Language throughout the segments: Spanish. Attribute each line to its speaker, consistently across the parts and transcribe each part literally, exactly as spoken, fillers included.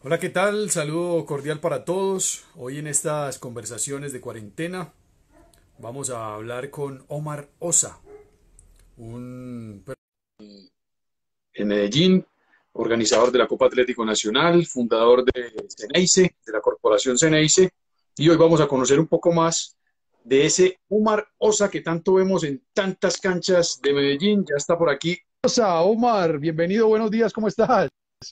Speaker 1: Hola, ¿qué tal? Saludo cordial para todos. Hoy en estas conversaciones de cuarentena vamos a hablar con Omar Osa, un en Medellín, organizador de la Copa Atlético Nacional, fundador de Ceneice, de la Corporación Ceneice, y hoy vamos a conocer un poco más de ese Omar Osa que tanto vemos en tantas canchas de Medellín. Ya está por aquí. Osa, Omar, bienvenido, buenos días, ¿cómo estás?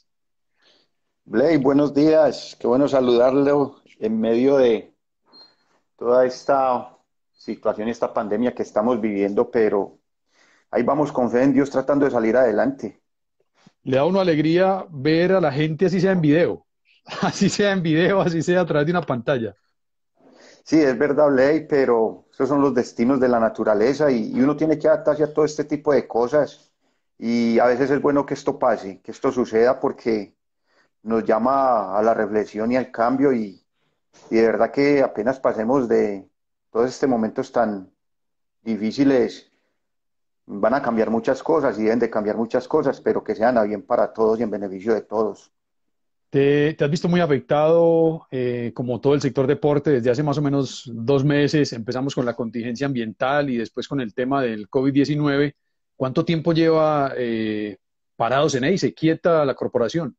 Speaker 2: Blake, buenos días. Qué bueno saludarlo en medio de toda esta situación y esta pandemia que estamos viviendo, pero ahí vamos con fe en Dios tratando de salir adelante.
Speaker 1: Le da una alegría ver a la gente así sea en video, así sea en video, así sea a través de una pantalla.
Speaker 2: Sí, es verdad, Blake, pero esos son los destinos de la naturaleza y, y uno tiene que adaptarse a todo este tipo de cosas. Y a veces es bueno que esto pase, que esto suceda porque nos llama a la reflexión y al cambio y, y de verdad que apenas pasemos de todos estos momentos tan difíciles van a cambiar muchas cosas y deben de cambiar muchas cosas, pero que sean a bien para todos y en beneficio de todos.
Speaker 1: ¿Te, te has visto muy afectado, eh, como todo el sector deporte, desde hace más o menos dos meses? Empezamos con la contingencia ambiental y después con el tema del COVID diecinueve. ¿Cuánto tiempo lleva eh, parados en ahí? ¿Se quieta la corporación?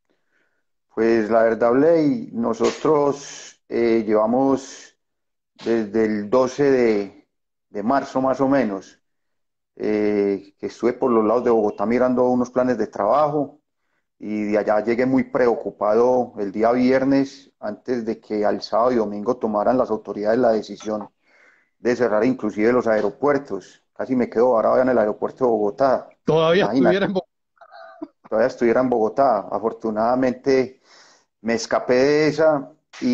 Speaker 2: Pues la verdad, Blay, nosotros eh, llevamos desde el doce de, de marzo más o menos, eh, que estuve por los lados de Bogotá mirando unos planes de trabajo y de allá llegué muy preocupado el día viernes antes de que al sábado y domingo tomaran las autoridades la decisión de cerrar inclusive los aeropuertos. Casi me quedo varado en el aeropuerto de Bogotá.
Speaker 1: Todavía estuviera
Speaker 2: Imagínate,
Speaker 1: en... Bo-
Speaker 2: todavía estuviera en Bogotá. Afortunadamente me escapé de esa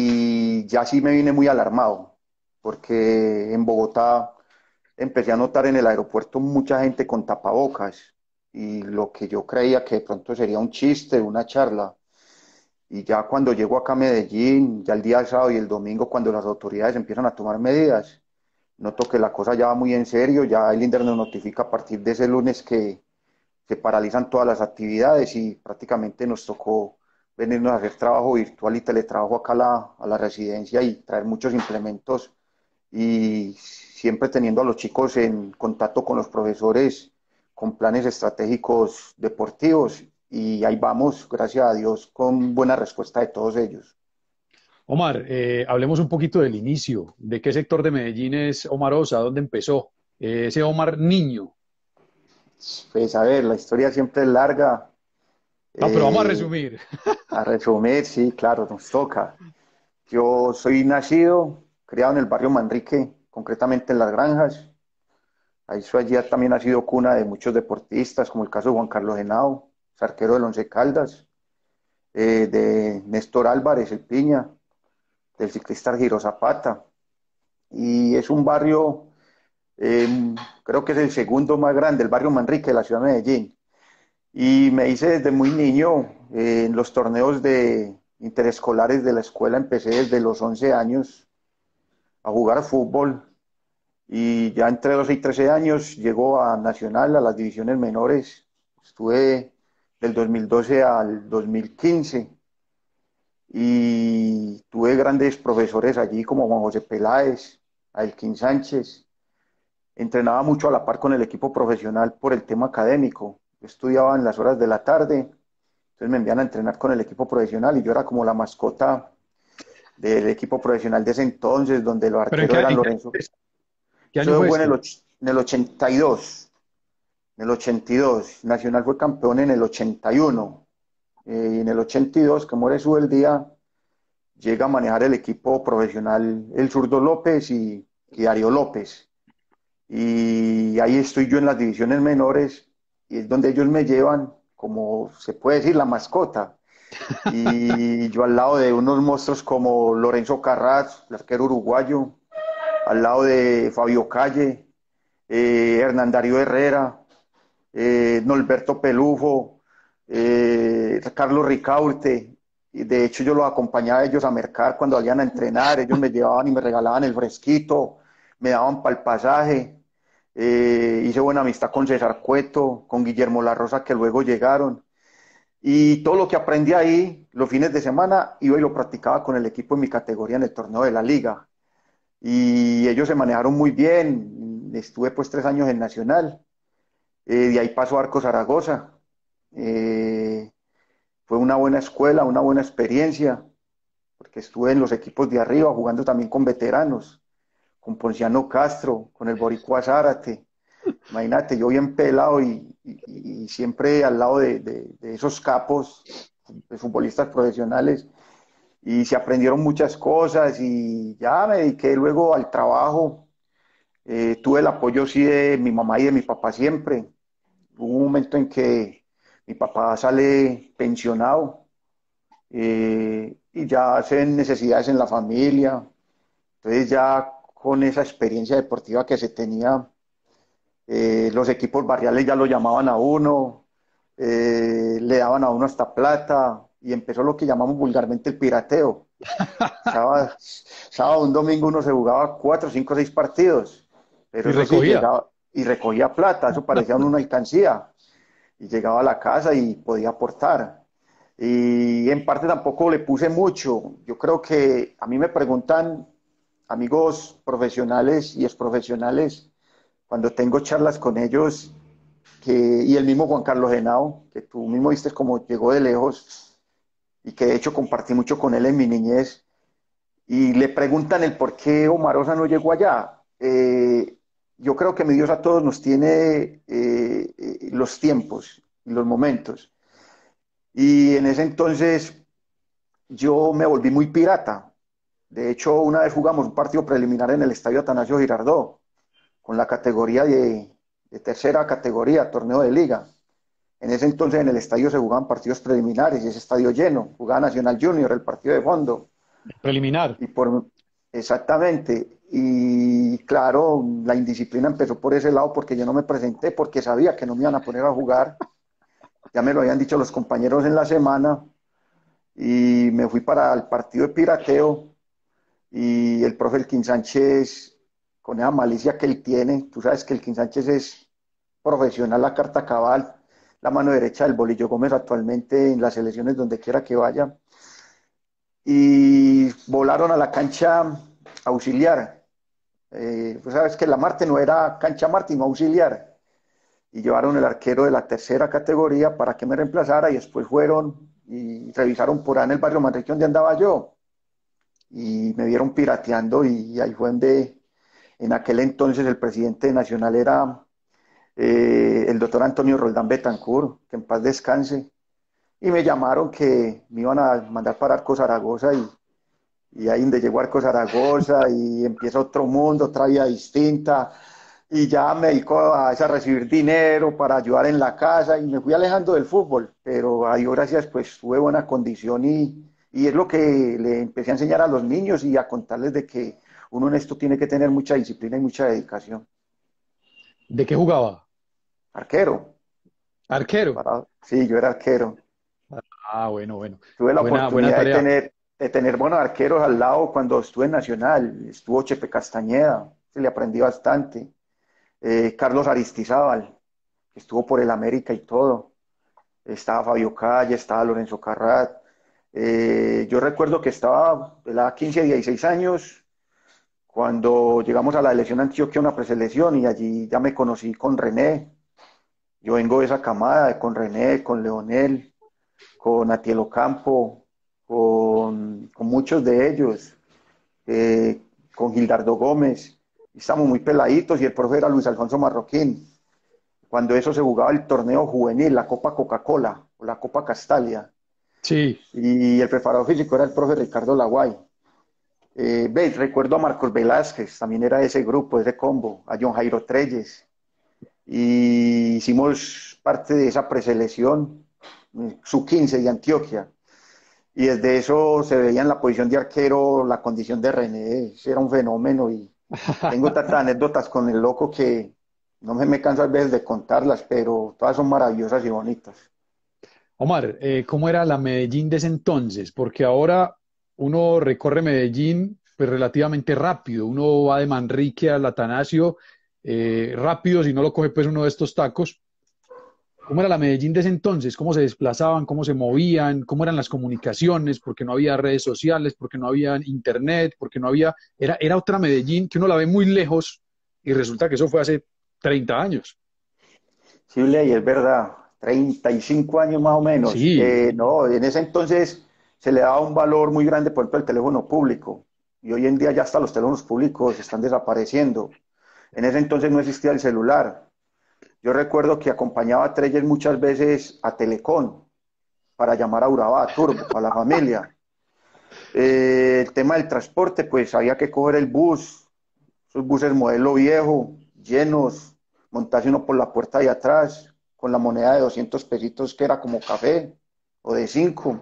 Speaker 2: y ya sí me vine muy alarmado, porque en Bogotá empecé a notar en el aeropuerto mucha gente con tapabocas y lo que yo creía que de pronto sería un chiste, una charla. Y ya cuando llego acá a Medellín, ya el día sábado y el domingo, cuando las autoridades empiezan a tomar medidas, noto que la cosa ya va muy en serio. Ya el INDER nos notifica a partir de ese lunes que se paralizan todas las actividades y prácticamente nos tocó venirnos a hacer trabajo virtual y teletrabajo acá a la, a la residencia y traer muchos implementos y siempre teniendo a los chicos en contacto con los profesores, con planes estratégicos deportivos y ahí vamos, gracias a Dios, con buena respuesta de todos ellos.
Speaker 1: Omar, eh, hablemos un poquito del inicio. ¿De qué sector de Medellín es Omar Osa? ¿Dónde empezó? Eh, ese Omar niño.
Speaker 2: Pues a ver, la historia siempre es larga.
Speaker 1: No, pero vamos a
Speaker 2: Eh,
Speaker 1: resumir.
Speaker 2: a resumir, sí, claro, nos toca. Yo soy nacido, criado en el barrio Manrique, concretamente en Las Granjas. Ahí soy allí también ha sido cuna de muchos deportistas, como el caso de Juan Carlos Henao, arquero del Once Caldas, eh, de Néstor Álvarez, el Piña, del ciclista Giro Zapata. Y es un barrio, eh, creo que es el segundo más grande, el barrio Manrique de la ciudad de Medellín. Y me hice desde muy niño eh, en los torneos de interescolares de la escuela, empecé desde los once años a jugar fútbol y ya entre doce y trece años llegó a Nacional, a las divisiones menores. Estuve del dos mil doce al dos mil quince y tuve grandes profesores allí como Juan José Peláez, Ailkin Sánchez. Entrenaba mucho a la par con el equipo profesional por el tema académico. Yo estudiaba en las horas de la tarde, entonces me envían a entrenar con el equipo profesional y yo era como la mascota del equipo profesional de ese entonces, donde los
Speaker 1: ¿Pero en
Speaker 2: arqueros
Speaker 1: qué,
Speaker 2: eran
Speaker 1: en qué,
Speaker 2: Lorenzo.
Speaker 1: qué año
Speaker 2: Eso
Speaker 1: fue
Speaker 2: fue en el,
Speaker 1: esto?
Speaker 2: och- en el ochenta y dos. En el ochenta y dos. Nacional fue campeón en el ochenta y uno. Eh, y en el ochenta y dos, que muere su el día, llega a manejar el equipo profesional el zurdo López y, y Darío López. Y ahí estoy yo en las divisiones menores y es donde ellos me llevan, como se puede decir, la mascota. Y yo al lado de unos monstruos como Lorenzo Carras, el arquero uruguayo, al lado de Fabio Calle, eh, Hernán Darío Herrera, eh, Norberto Pelufo, eh, Carlos Ricaurte. Y de hecho, yo los acompañaba a ellos a mercar cuando salían a entrenar. Ellos me llevaban y me regalaban el fresquito, me daban para el pasaje. Eh, hice buena amistad con César Cueto, con Guillermo La Rosa, que luego llegaron. Y todo lo que aprendí ahí, los fines de semana, iba y lo practicaba con el equipo en mi categoría en el torneo de la liga. Y ellos se manejaron muy bien. Estuve pues tres años en Nacional. Eh, de ahí pasó a Arco Zaragoza. Eh, Fue una buena escuela, una buena experiencia, porque estuve en los equipos de arriba, jugando también con veteranos, con Ponciano Castro, con el Boricua Zárate. Imagínate, yo bien pelado y, y- y siempre al lado de, de- de esos capos, de futbolistas profesionales, y se aprendieron muchas cosas y ya me dediqué luego al trabajo. Eh, tuve el apoyo sí de mi mamá y de mi papá siempre. Hubo un momento en que mi papá sale pensionado, eh, y ya hacen necesidades en la familia. Entonces ya con esa experiencia deportiva que se tenía, eh, los equipos barriales ya lo llamaban a uno, eh, le daban a uno hasta plata y empezó lo que llamamos vulgarmente el pirateo. Sábado, sábado, un domingo uno se jugaba cuatro, cinco, seis partidos, pero
Speaker 3: Y
Speaker 2: eso sí,
Speaker 3: recogía.
Speaker 2: llegaba y recogía plata, eso parecía una alcancía y llegaba a la casa y podía aportar. Y en parte tampoco le puse mucho. Yo creo que a mí me preguntan amigos profesionales y exprofesionales cuando tengo charlas con ellos, que, y el mismo Juan Carlos Henao, que tú mismo viste cómo llegó de lejos y que de hecho compartí mucho con él en mi niñez, y le preguntan el por qué Omarosa no llegó allá. Eh, yo creo que mi Dios a todos nos tiene eh, eh, los tiempos y los momentos. Y en ese entonces yo me volví muy pirata. De hecho, una vez jugamos un partido preliminar en el estadio Atanasio Girardot, con la categoría de, de tercera categoría, torneo de liga. En ese entonces en el estadio se jugaban partidos preliminares y ese estadio lleno. Jugaba Nacional Junior, el partido de fondo.
Speaker 3: Preliminar.
Speaker 2: Y por, exactamente. Y claro, la indisciplina empezó por ese lado porque yo no me presenté, porque sabía que no me iban a poner a jugar. Ya me lo habían dicho los compañeros en la semana. Y me fui para el partido de pirateo y el profe Elkin Sánchez, con esa malicia que él tiene, tú sabes que Elkin Sánchez es profesional, la carta cabal, la mano derecha del Bolillo Gómez actualmente en las elecciones donde quiera que vaya, y volaron a la cancha auxiliar. Eh, pues sabes que la Marte no era cancha Marte, sino auxiliar, y llevaron el arquero de la tercera categoría para que me reemplazara y después fueron y revisaron por ahí en el barrio Manrique donde andaba yo y me vieron pirateando y ahí fue donde en aquel entonces el presidente nacional era eh, el doctor Antonio Roldán Betancourt, que en paz descanse, y me llamaron que me iban a mandar para Arco Zaragoza y, y ahí donde llegó Arco Zaragoza y empieza otro mundo, otra vida distinta, y ya me dedico a, a recibir dinero para ayudar en la casa y me fui alejando del fútbol, pero a Dios gracias pues tuve buena condición y, y es lo que le empecé a enseñar a los niños y a contarles de que uno en esto tiene que tener mucha disciplina y mucha dedicación.
Speaker 3: ¿De qué jugaba?
Speaker 2: Arquero,
Speaker 3: Arquero.
Speaker 2: para, sí, yo era arquero.
Speaker 3: Ah, bueno, bueno.
Speaker 2: Tuve la
Speaker 3: Buena, buena
Speaker 2: oportunidad de
Speaker 3: tarea.
Speaker 2: tener, de tener buenos arqueros al lado cuando estuve en Nacional. Estuvo Chepe Castañeda, se le aprendí bastante. Eh, Carlos Aristizábal, que estuvo por el América y todo. Estaba Fabio Calle, estaba Lorenzo Carrat. Eh, yo recuerdo que estaba de la quince a dieciséis años cuando llegamos a la elección Antioquia, una preselección, y allí ya me conocí con René. Yo vengo de esa camada, con René, con Leonel, con Atiel Ocampo, con, con muchos de ellos, eh, con Gildardo Gómez. Estamos muy peladitos y el profe era Luis Alfonso Marroquín. Cuando eso se jugaba el torneo juvenil, la Copa Coca-Cola o la Copa Castalia.
Speaker 3: Sí.
Speaker 2: Y el preparador físico era el profe Ricardo Laguay. Eh, ve, recuerdo a Marcos Velázquez, también era de ese grupo, de ese combo, a John Jairo Treyes. Y hicimos parte de esa preselección, su quince de Antioquia. Y desde eso se veía en la posición de arquero la condición de René, era un fenómeno y tengo tantas anécdotas con el loco que no me, me canso a veces de contarlas, pero todas son maravillosas y bonitas.
Speaker 3: Omar, eh, ¿cómo era la Medellín de ese entonces? Porque ahora uno recorre Medellín pues relativamente rápido. Uno va de Manrique al Atanasio eh, rápido, si no lo coge pues uno de estos tacos. ¿Cómo era la Medellín de ese entonces? ¿Cómo se desplazaban? ¿Cómo se movían? ¿Cómo eran las comunicaciones? Porque no había redes sociales, porque no había internet, porque no había... Era, era otra Medellín que uno la ve muy lejos y resulta que eso fue hace treinta años.
Speaker 2: Sí, Ley, es verdad, treinta y cinco años más o menos.
Speaker 3: Sí,
Speaker 2: Eh, no, en ese entonces se le daba un valor muy grande, por ejemplo, al teléfono público. Y hoy en día ya hasta los teléfonos públicos están desapareciendo. En ese entonces no existía el celular. Yo recuerdo que acompañaba a Treyes muchas veces a Telecom para llamar a Urabá, a Turbo, a la familia. Eh, el tema del transporte, pues había que coger el bus, esos buses modelo viejo, llenos, montarse uno por la puerta de atrás, con la moneda de doscientos pesitos que era como café, o de cinco.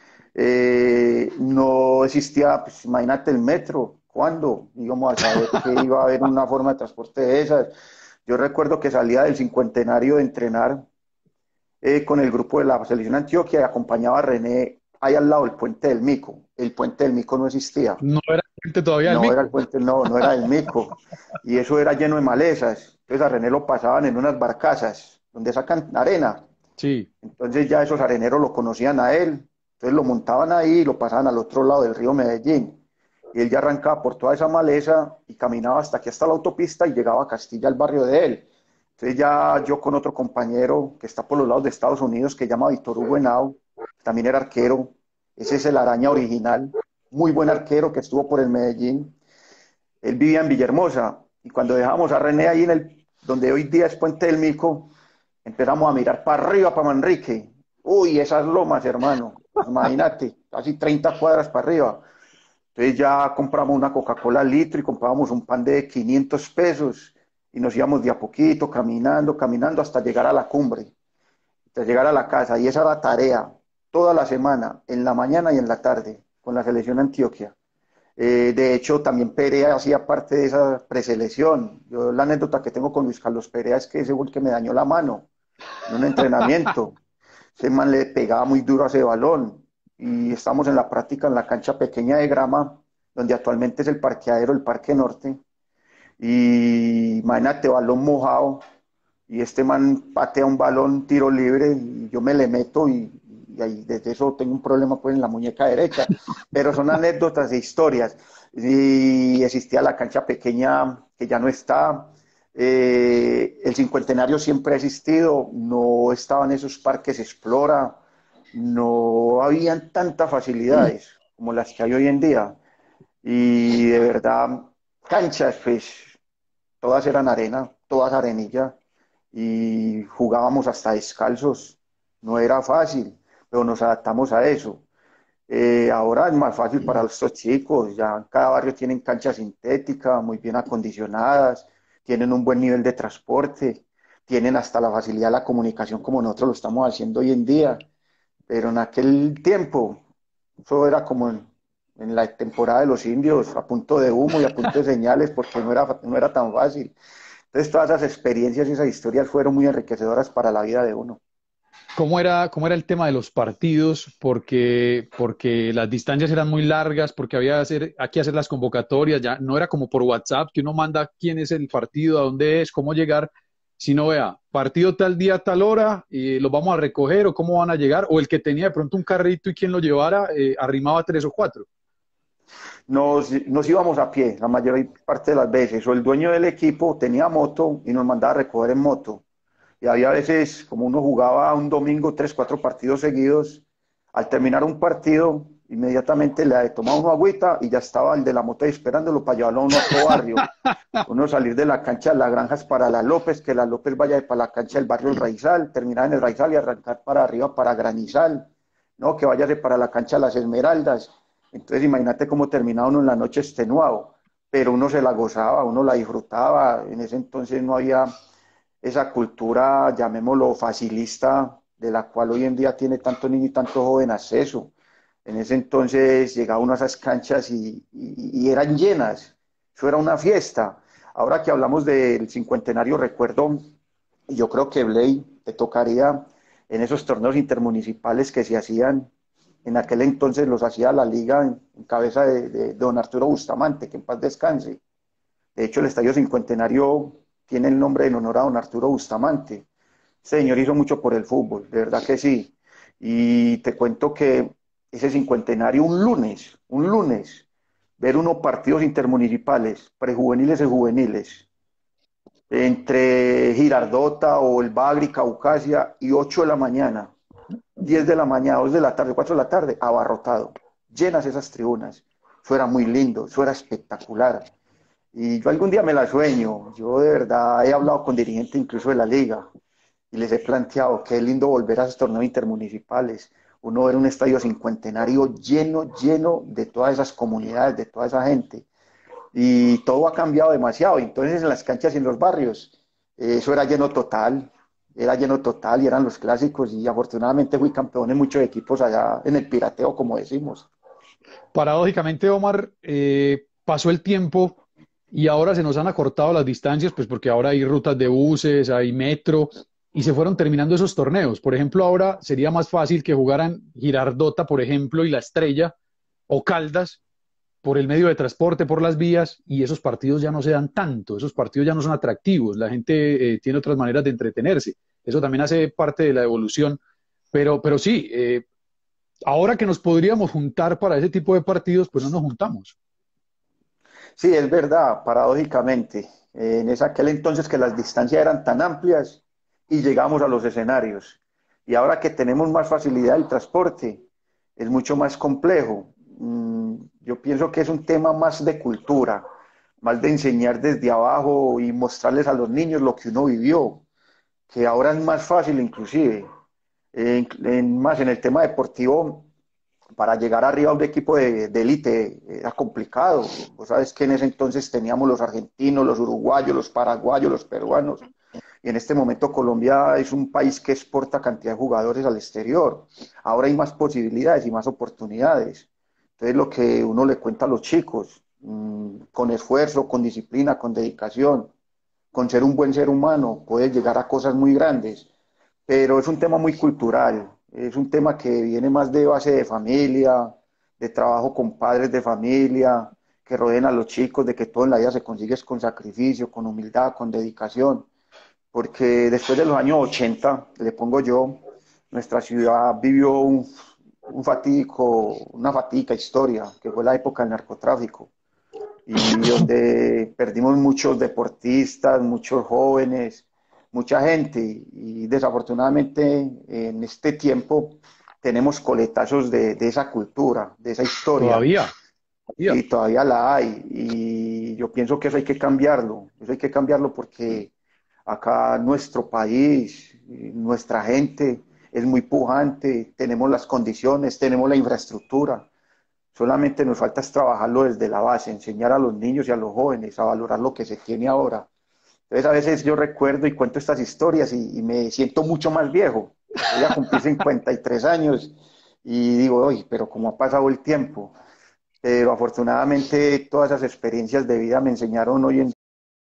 Speaker 2: Eh, no existía, pues imagínate el metro, ¿cuándo íbamos a saber que iba a haber una forma de transporte de esas? Yo recuerdo que salía del cincuentenario de entrenar eh, con el grupo de la selección Antioquia y acompañaba a René ahí al lado del puente del Mico. El puente del Mico no existía.
Speaker 3: no era gente todavía del
Speaker 2: No era el
Speaker 3: Mico.
Speaker 2: puente, no, no era el Mico. Y eso era lleno de malezas. Entonces a René lo pasaban en unas barcazas donde sacan arena.
Speaker 3: Sí,
Speaker 2: Entonces ya esos areneros lo conocían a él. Entonces lo montaban ahí y lo pasaban al otro lado del río Medellín. Y él ya arrancaba por toda esa maleza y caminaba hasta aquí, hasta la autopista y llegaba a Castilla, al barrio de él. Entonces ya yo con otro compañero que está por los lados de Estados Unidos, que se llama Víctor Hugo Henao, también era arquero. Ese es el Araña original, muy buen arquero que estuvo por el Medellín. Él vivía en Villahermosa y cuando dejamos a René ahí en el, donde hoy día es Puente del Mico, empezamos a mirar para arriba, para Manrique. Uy, esas lomas, hermano, imagínate, casi treinta cuadras para arriba. Entonces ya compramos una Coca-Cola al litro y comprábamos un pan de quinientos pesos y nos íbamos de a poquito, caminando, caminando hasta llegar a la cumbre, hasta llegar a la casa. Y esa era la tarea, toda la semana, en la mañana y en la tarde, con la selección Antioquia. Eh, de hecho, también Perea hacía parte de esa preselección. Yo la anécdota que tengo con Luis Carlos Perea es que ese fue el que me dañó la mano en un entrenamiento. Ese man le pegaba muy duro a ese balón y estamos en la práctica en la cancha pequeña de grama, donde actualmente es el parqueadero, el Parque Norte. Y imagínate, balón mojado y este man patea un balón, tiro libre y yo me le meto y, y ahí desde eso tengo un problema pues en la muñeca derecha. Pero son anécdotas e historias. Y existía la cancha pequeña que ya no está. Eh, el cincuentenario siempre ha existido, no estaban esos parques Explora, no habían tantas facilidades como las que hay hoy en día. Y de verdad, canchas, pues todas eran arena, todas arenilla, y jugábamos hasta descalzos. No era fácil, pero nos adaptamos a eso. Eh, ahora es más fácil para estos chicos, ya en cada barrio tienen cancha sintética, muy bien acondicionadas, tienen un buen nivel de transporte, tienen hasta la facilidad de la comunicación como nosotros lo estamos haciendo hoy en día, pero en aquel tiempo eso era como en, en la temporada de los indios, a punto de humo y a punto de señales, porque no era, no era tan fácil. Entonces todas esas experiencias y esas historias fueron muy enriquecedoras para la vida de uno.
Speaker 3: ¿cómo era, cómo era el tema de los partidos? Porque, porque las distancias eran muy largas, porque había que hacer, aquí hacer las convocatorias, ya no era como por WhatsApp, que uno manda quién es el partido, a dónde es, cómo llegar, sino vea, partido tal día, tal hora, y los vamos a recoger, o cómo van a llegar, o el que tenía de pronto un carrito y quien lo llevara, eh, arrimaba tres o cuatro.
Speaker 2: Nos, nos íbamos a pie la mayor parte de las veces, o el dueño del equipo tenía moto y nos mandaba a recoger en moto. Y había veces, como uno jugaba un domingo, tres, cuatro partidos seguidos, al terminar un partido, inmediatamente le tomaba una agüita y ya estaba el de la moto ahí esperándolo para llevarlo a uno a otro barrio. Uno salir de la cancha de las Granjas para la López, que la López vaya para la cancha del barrio El Raizal, terminar en el Raizal y arrancar para arriba para Granizal, ¿no? Que vayase para la cancha de las Esmeraldas. Entonces imagínate cómo terminaba uno en la noche extenuado, pero uno se la gozaba, uno la disfrutaba, en ese entonces no había esa cultura, llamémoslo facilista, de la cual hoy en día tiene tanto niño y tanto joven acceso. En ese entonces llegaba uno a esas canchas y, y, y eran llenas, eso era una fiesta. Ahora que hablamos del cincuentenario, recuerdo, y yo creo que Blay te tocaría en esos torneos intermunicipales que se hacían, en aquel entonces los hacía la liga en, en cabeza de, de don Arturo Bustamante, que en paz descanse. De hecho, el Estadio Cincuentenario tiene el nombre en honor a don Arturo Bustamante. Este señor hizo mucho por el fútbol, de verdad que sí. Y te cuento que ese cincuentenario, un lunes, un lunes, ver unos partidos intermunicipales, prejuveniles y juveniles, entre Girardota o el Bagri, Caucasia, y ocho de la mañana, diez de la mañana, dos de la tarde, cuatro de la tarde, abarrotado, llenas esas tribunas. Eso era muy lindo, eso era espectacular. Y yo algún día me la sueño. Yo de verdad he hablado con dirigentes incluso de la liga y les he planteado que es lindo volver a esos torneos intermunicipales. Uno ver un estadio cincuentenario lleno, lleno de todas esas comunidades, de toda esa gente. Y todo ha cambiado demasiado. Entonces en las canchas y en los barrios, eh, eso era lleno total, era lleno total y eran los clásicos. Y afortunadamente fui campeón en muchos equipos allá en el pirateo, como decimos.
Speaker 3: Paradójicamente, Omar, eh, pasó el tiempo y ahora se nos han acortado las distancias, pues porque ahora hay rutas de buses, hay metro y se fueron terminando esos torneos. Por ejemplo, ahora sería más fácil que jugaran Girardota, por ejemplo, y La Estrella o Caldas por el medio de transporte, por las vías, y esos partidos ya no se dan tanto, esos partidos ya no son atractivos, la gente eh, tiene otras maneras de entretenerse. Eso también hace parte de la evolución, pero, pero sí, eh, ahora que nos podríamos juntar para ese tipo de partidos, pues no nos juntamos.
Speaker 2: Sí, es verdad, paradójicamente. Eh, en ese, aquel entonces que las distancias eran tan amplias y llegamos a los escenarios. Y ahora que tenemos más facilidad del transporte, es mucho más complejo. Mm, yo pienso que es un tema más de cultura, más de enseñar desde abajo y mostrarles a los niños lo que uno vivió, que ahora es más fácil inclusive. En, en- más en el tema deportivo, para llegar arriba a un equipo de, de élite era complicado. Vos sabes que en ese entonces teníamos los argentinos, los uruguayos, los paraguayos, los peruanos. Y en este momento Colombia es un país que exporta cantidad de jugadores al exterior. Ahora hay más posibilidades y más oportunidades. Entonces lo que uno le cuenta a los chicos, mmm, con esfuerzo, con disciplina, con dedicación, con ser un buen ser humano, puedes llegar a cosas muy grandes, pero es un tema muy cultural, es un tema que viene más de base de familia, de trabajo con padres de familia, que rodeen a los chicos, de que todo en la vida se consigue con sacrificio, con humildad, con dedicación, porque después de los años ochenta, le pongo yo, nuestra ciudad vivió un, un fatídico, una fatídica historia, que fue la época del narcotráfico y donde perdimos muchos deportistas, muchos jóvenes, mucha gente y desafortunadamente en este tiempo tenemos coletazos de, de esa cultura, de esa historia
Speaker 3: Todavía, todavía.
Speaker 2: y todavía la hay y yo pienso que eso hay que cambiarlo, eso hay que cambiarlo porque acá nuestro país, nuestra gente es muy pujante, tenemos las condiciones, tenemos la infraestructura. Solamente nos falta es trabajarlo desde la base, enseñar a los niños y a los jóvenes a valorar lo que se tiene ahora. Entonces a veces yo recuerdo y cuento estas historias y, y me siento mucho más viejo. Voy a cumplir cincuenta y tres años y digo, oye, pero cómo ha pasado el tiempo. Pero afortunadamente todas esas experiencias de vida me enseñaron hoy en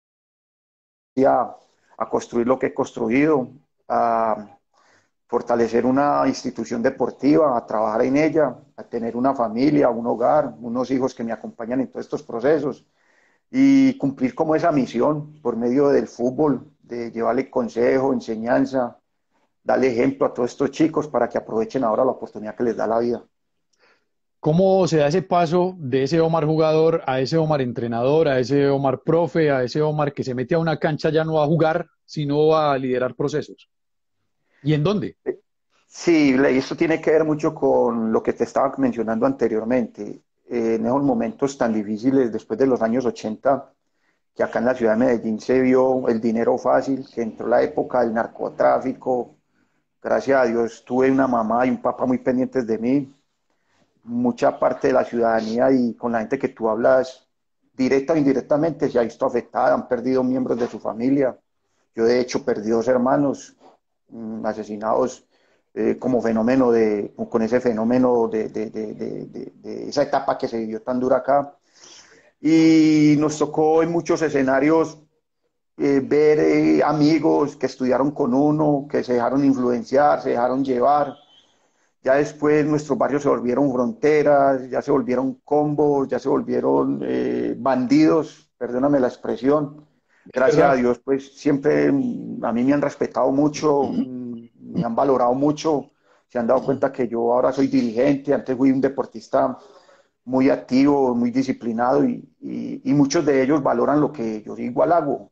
Speaker 2: día a construir lo que he construido, a fortalecer una institución deportiva, a trabajar en ella, a tener una familia, un hogar, unos hijos que me acompañan en todos estos procesos y cumplir como esa misión por medio del fútbol, de llevarle consejo, enseñanza, darle ejemplo a todos estos chicos para que aprovechen ahora la oportunidad que les da la vida.
Speaker 3: ¿Cómo se da ese paso de ese Omar jugador a ese Omar entrenador, a ese Omar profe, a ese Omar que se mete a una cancha ya no a jugar, sino a liderar procesos? ¿Y en dónde?
Speaker 2: Sí, y esto tiene que ver mucho con lo que te estaba mencionando anteriormente. Eh, en esos momentos tan difíciles después de los años ochenta, que acá en la ciudad de Medellín se vio el dinero fácil, que entró la época del narcotráfico. Gracias a Dios tuve una mamá y un papá muy pendientes de mí. Mucha parte de la ciudadanía y con la gente que tú hablas, directa o indirectamente, se ha visto afectada, han perdido miembros de su familia. Yo de hecho perdí dos hermanos mmm, asesinados eh, como fenómeno de, con ese fenómeno de, de, de, de, de esa etapa que se vivió tan dura acá. Y nos tocó en muchos escenarios eh, ver eh, amigos que estudiaron con uno, que se dejaron influenciar, se dejaron llevar. Ya después nuestros barrios se volvieron fronteras, ya se volvieron combos, ya se volvieron eh, bandidos, perdóname la expresión,
Speaker 3: Es
Speaker 2: gracias a
Speaker 3: verdad.
Speaker 2: Dios, pues siempre mm, a mí me han respetado mucho, mm, me han valorado mucho, se han dado cuenta que yo ahora soy dirigente, antes fui un deportista muy activo, muy disciplinado y, y, y muchos de ellos valoran lo que yo igual hago.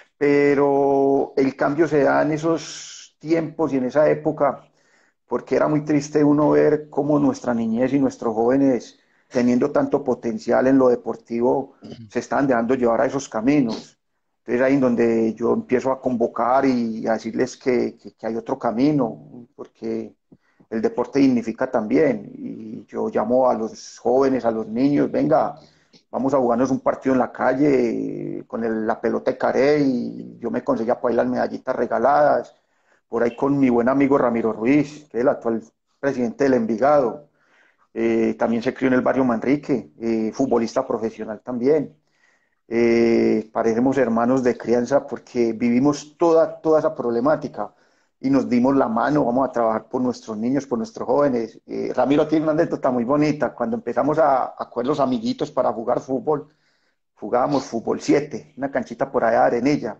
Speaker 2: Pero el cambio se da en esos tiempos y en esa época, porque era muy triste uno ver cómo nuestra niñez y nuestros jóvenes, teniendo tanto potencial en lo deportivo, se están dejando llevar a esos caminos. Entonces ahí en donde yo empiezo a convocar y a decirles que, que, que hay otro camino, porque el deporte dignifica también. Y yo llamo a los jóvenes, a los niños, venga, vamos a jugarnos un partido en la calle con el- la pelota de caré y yo me conseguía por ahí las medallitas regaladas, por ahí con mi buen amigo Ramiro Ruiz, que es el actual presidente del Envigado. Eh, también se crió en el barrio Manrique, eh, futbolista profesional también. Eh, parecemos hermanos de crianza porque vivimos toda, toda esa problemática y nos dimos la mano, vamos a trabajar por nuestros niños, por nuestros jóvenes. Eh, Ramiro tiene una anécdota muy bonita, cuando empezamos a, a coger los amiguitos para jugar fútbol, jugábamos fútbol siete, una canchita por allá de Arenilla,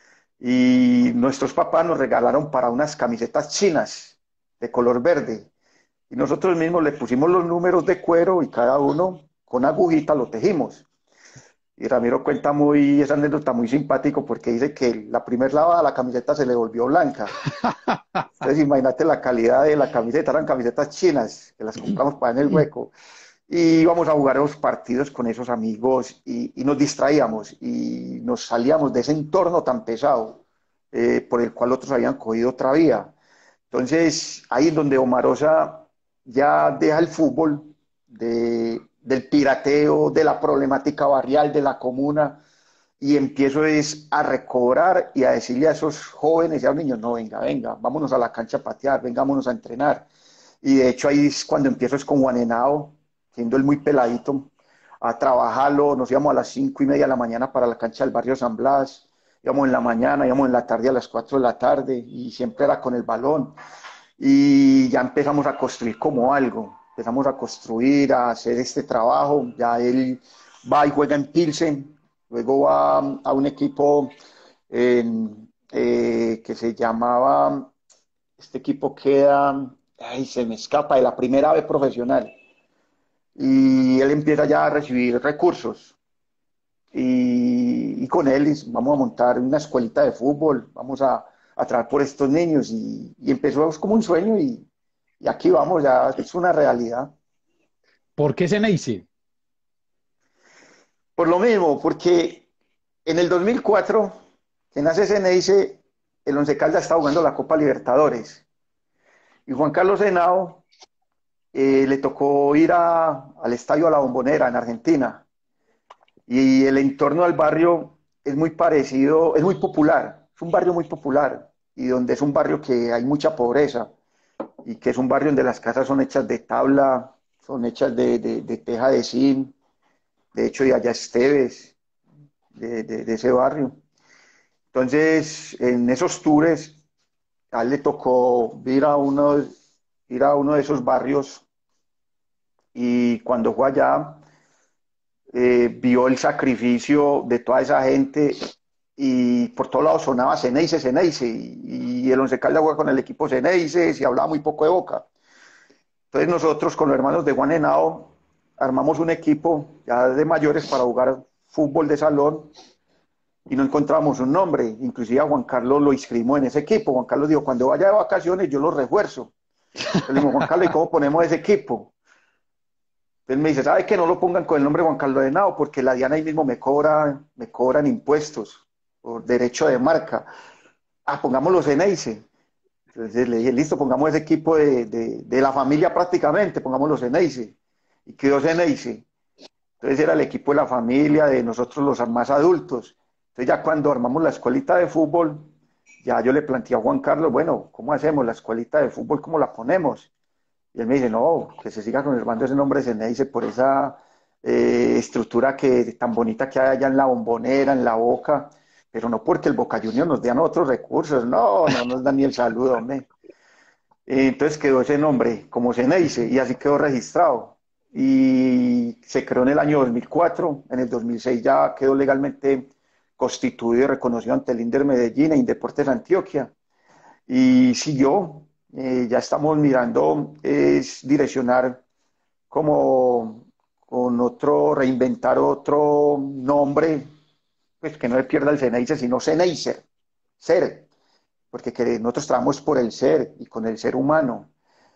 Speaker 2: y nuestros papás nos regalaron para unas camisetas chinas de color verde, y nosotros mismos le pusimos los números de cuero y cada uno con agujita lo tejimos. Y Ramiro cuenta muy, esa anécdota muy simpático porque dice que la primera lavada la camiseta se le volvió blanca. Entonces imagínate la calidad de la camiseta, eran camisetas chinas que las compramos para en el hueco. Y íbamos a jugar los partidos con esos amigos y, y nos distraíamos y nos salíamos de ese entorno tan pesado eh, por el cual otros habían cogido otra vía. Entonces ahí es donde Omarosa ya deja el fútbol de, del pirateo, de la problemática barrial, de la comuna, y empiezo es a recobrar y a decirle a esos jóvenes y a los niños, no, venga, venga, vámonos a la cancha a patear, vengámonos a entrenar. Y de hecho ahí es cuando empiezo es con Juan Henao, siendo él muy peladito, a trabajarlo, nos íbamos a las cinco y media de la mañana para la cancha del barrio San Blas, íbamos en la mañana, íbamos en la tarde a las cuatro de la tarde y siempre era con el balón y ya empezamos a construir como algo, empezamos a construir, a hacer este trabajo, ya él va y juega en Pilsen, luego va a un equipo en, eh, que se llamaba, este equipo queda, ay, se me escapa, de la primera vez profesional, y él empieza ya a recibir recursos, y, y con él vamos a montar una escuelita de fútbol, vamos a, a trabajar por estos niños y, y empezó como un sueño y, y aquí vamos, ya es una realidad.
Speaker 3: ¿Por qué Ceneice?
Speaker 2: Por lo mismo, porque en el dos mil cuatro, que nace Ceneice, el Once Caldas está jugando la Copa Libertadores y Juan Carlos Henao eh, le tocó ir a, al estadio a La Bombonera en Argentina y el entorno del barrio es muy parecido, es muy popular, es un barrio muy popular y donde es un barrio que hay mucha pobreza y que es un barrio donde las casas son hechas de tabla, son hechas de, de, de teja de zinc, de hecho de allá es Tevez, de, de, de ese barrio. Entonces, en esos tours, a él le tocó ir a uno, ir a uno de esos barrios y cuando fue allá, eh, vio el sacrificio de toda esa gente y por todos lados sonaba Ceneice, Ceneice, y, y el Once Caldas juega con el equipo Ceneice, se hablaba muy poco de Boca. Entonces nosotros con los hermanos de Juan Henao armamos un equipo ya de mayores para jugar fútbol de salón y no encontramos un nombre, inclusive a Juan Carlos lo inscribimos en ese equipo. Juan Carlos dijo, cuando vaya de vacaciones yo lo refuerzo. Entonces le digo, Juan Carlos, ¿y cómo ponemos ese equipo? Entonces me dice, ¿sabe que no lo pongan con el nombre Juan Carlos Henao? Porque la DIAN ahí mismo me cobran, me cobran impuestos por derecho de marca. Ah, pongámoslo Ceneice. Entonces le dije, listo, pongamos ese equipo de, de, de la familia prácticamente, pongámoslo Ceneice. Y quedó Ceneice. Entonces era el equipo de la familia, de nosotros los más adultos. Entonces ya cuando armamos la escuelita de fútbol, ya yo le planteé a Juan Carlos, bueno, ¿cómo hacemos la escuelita de fútbol? ¿Cómo la ponemos? Y él me dice, no, que se siga conservando ese nombre Ceneice por esa eh, estructura que, tan bonita que hay allá en la Bombonera, en la Boca, pero no porque el Boca Juniors nos den otros recursos, no, no nos dan ni el saludo, hombre. Eh, Entonces quedó ese nombre como Ceneice y así quedó registrado. Y se creó en el año dos mil cuatro, en el dos mil seis ya quedó legalmente constituido y reconocido ante el Inder Medellín e Indeportes Antioquia. Y siguió, eh, ya estamos mirando, es direccionar como con otro, reinventar otro nombre, pues que no le pierda el Ceneice, sino Ceneicer, ser, porque que nosotros trabajamos por el ser y con el ser humano,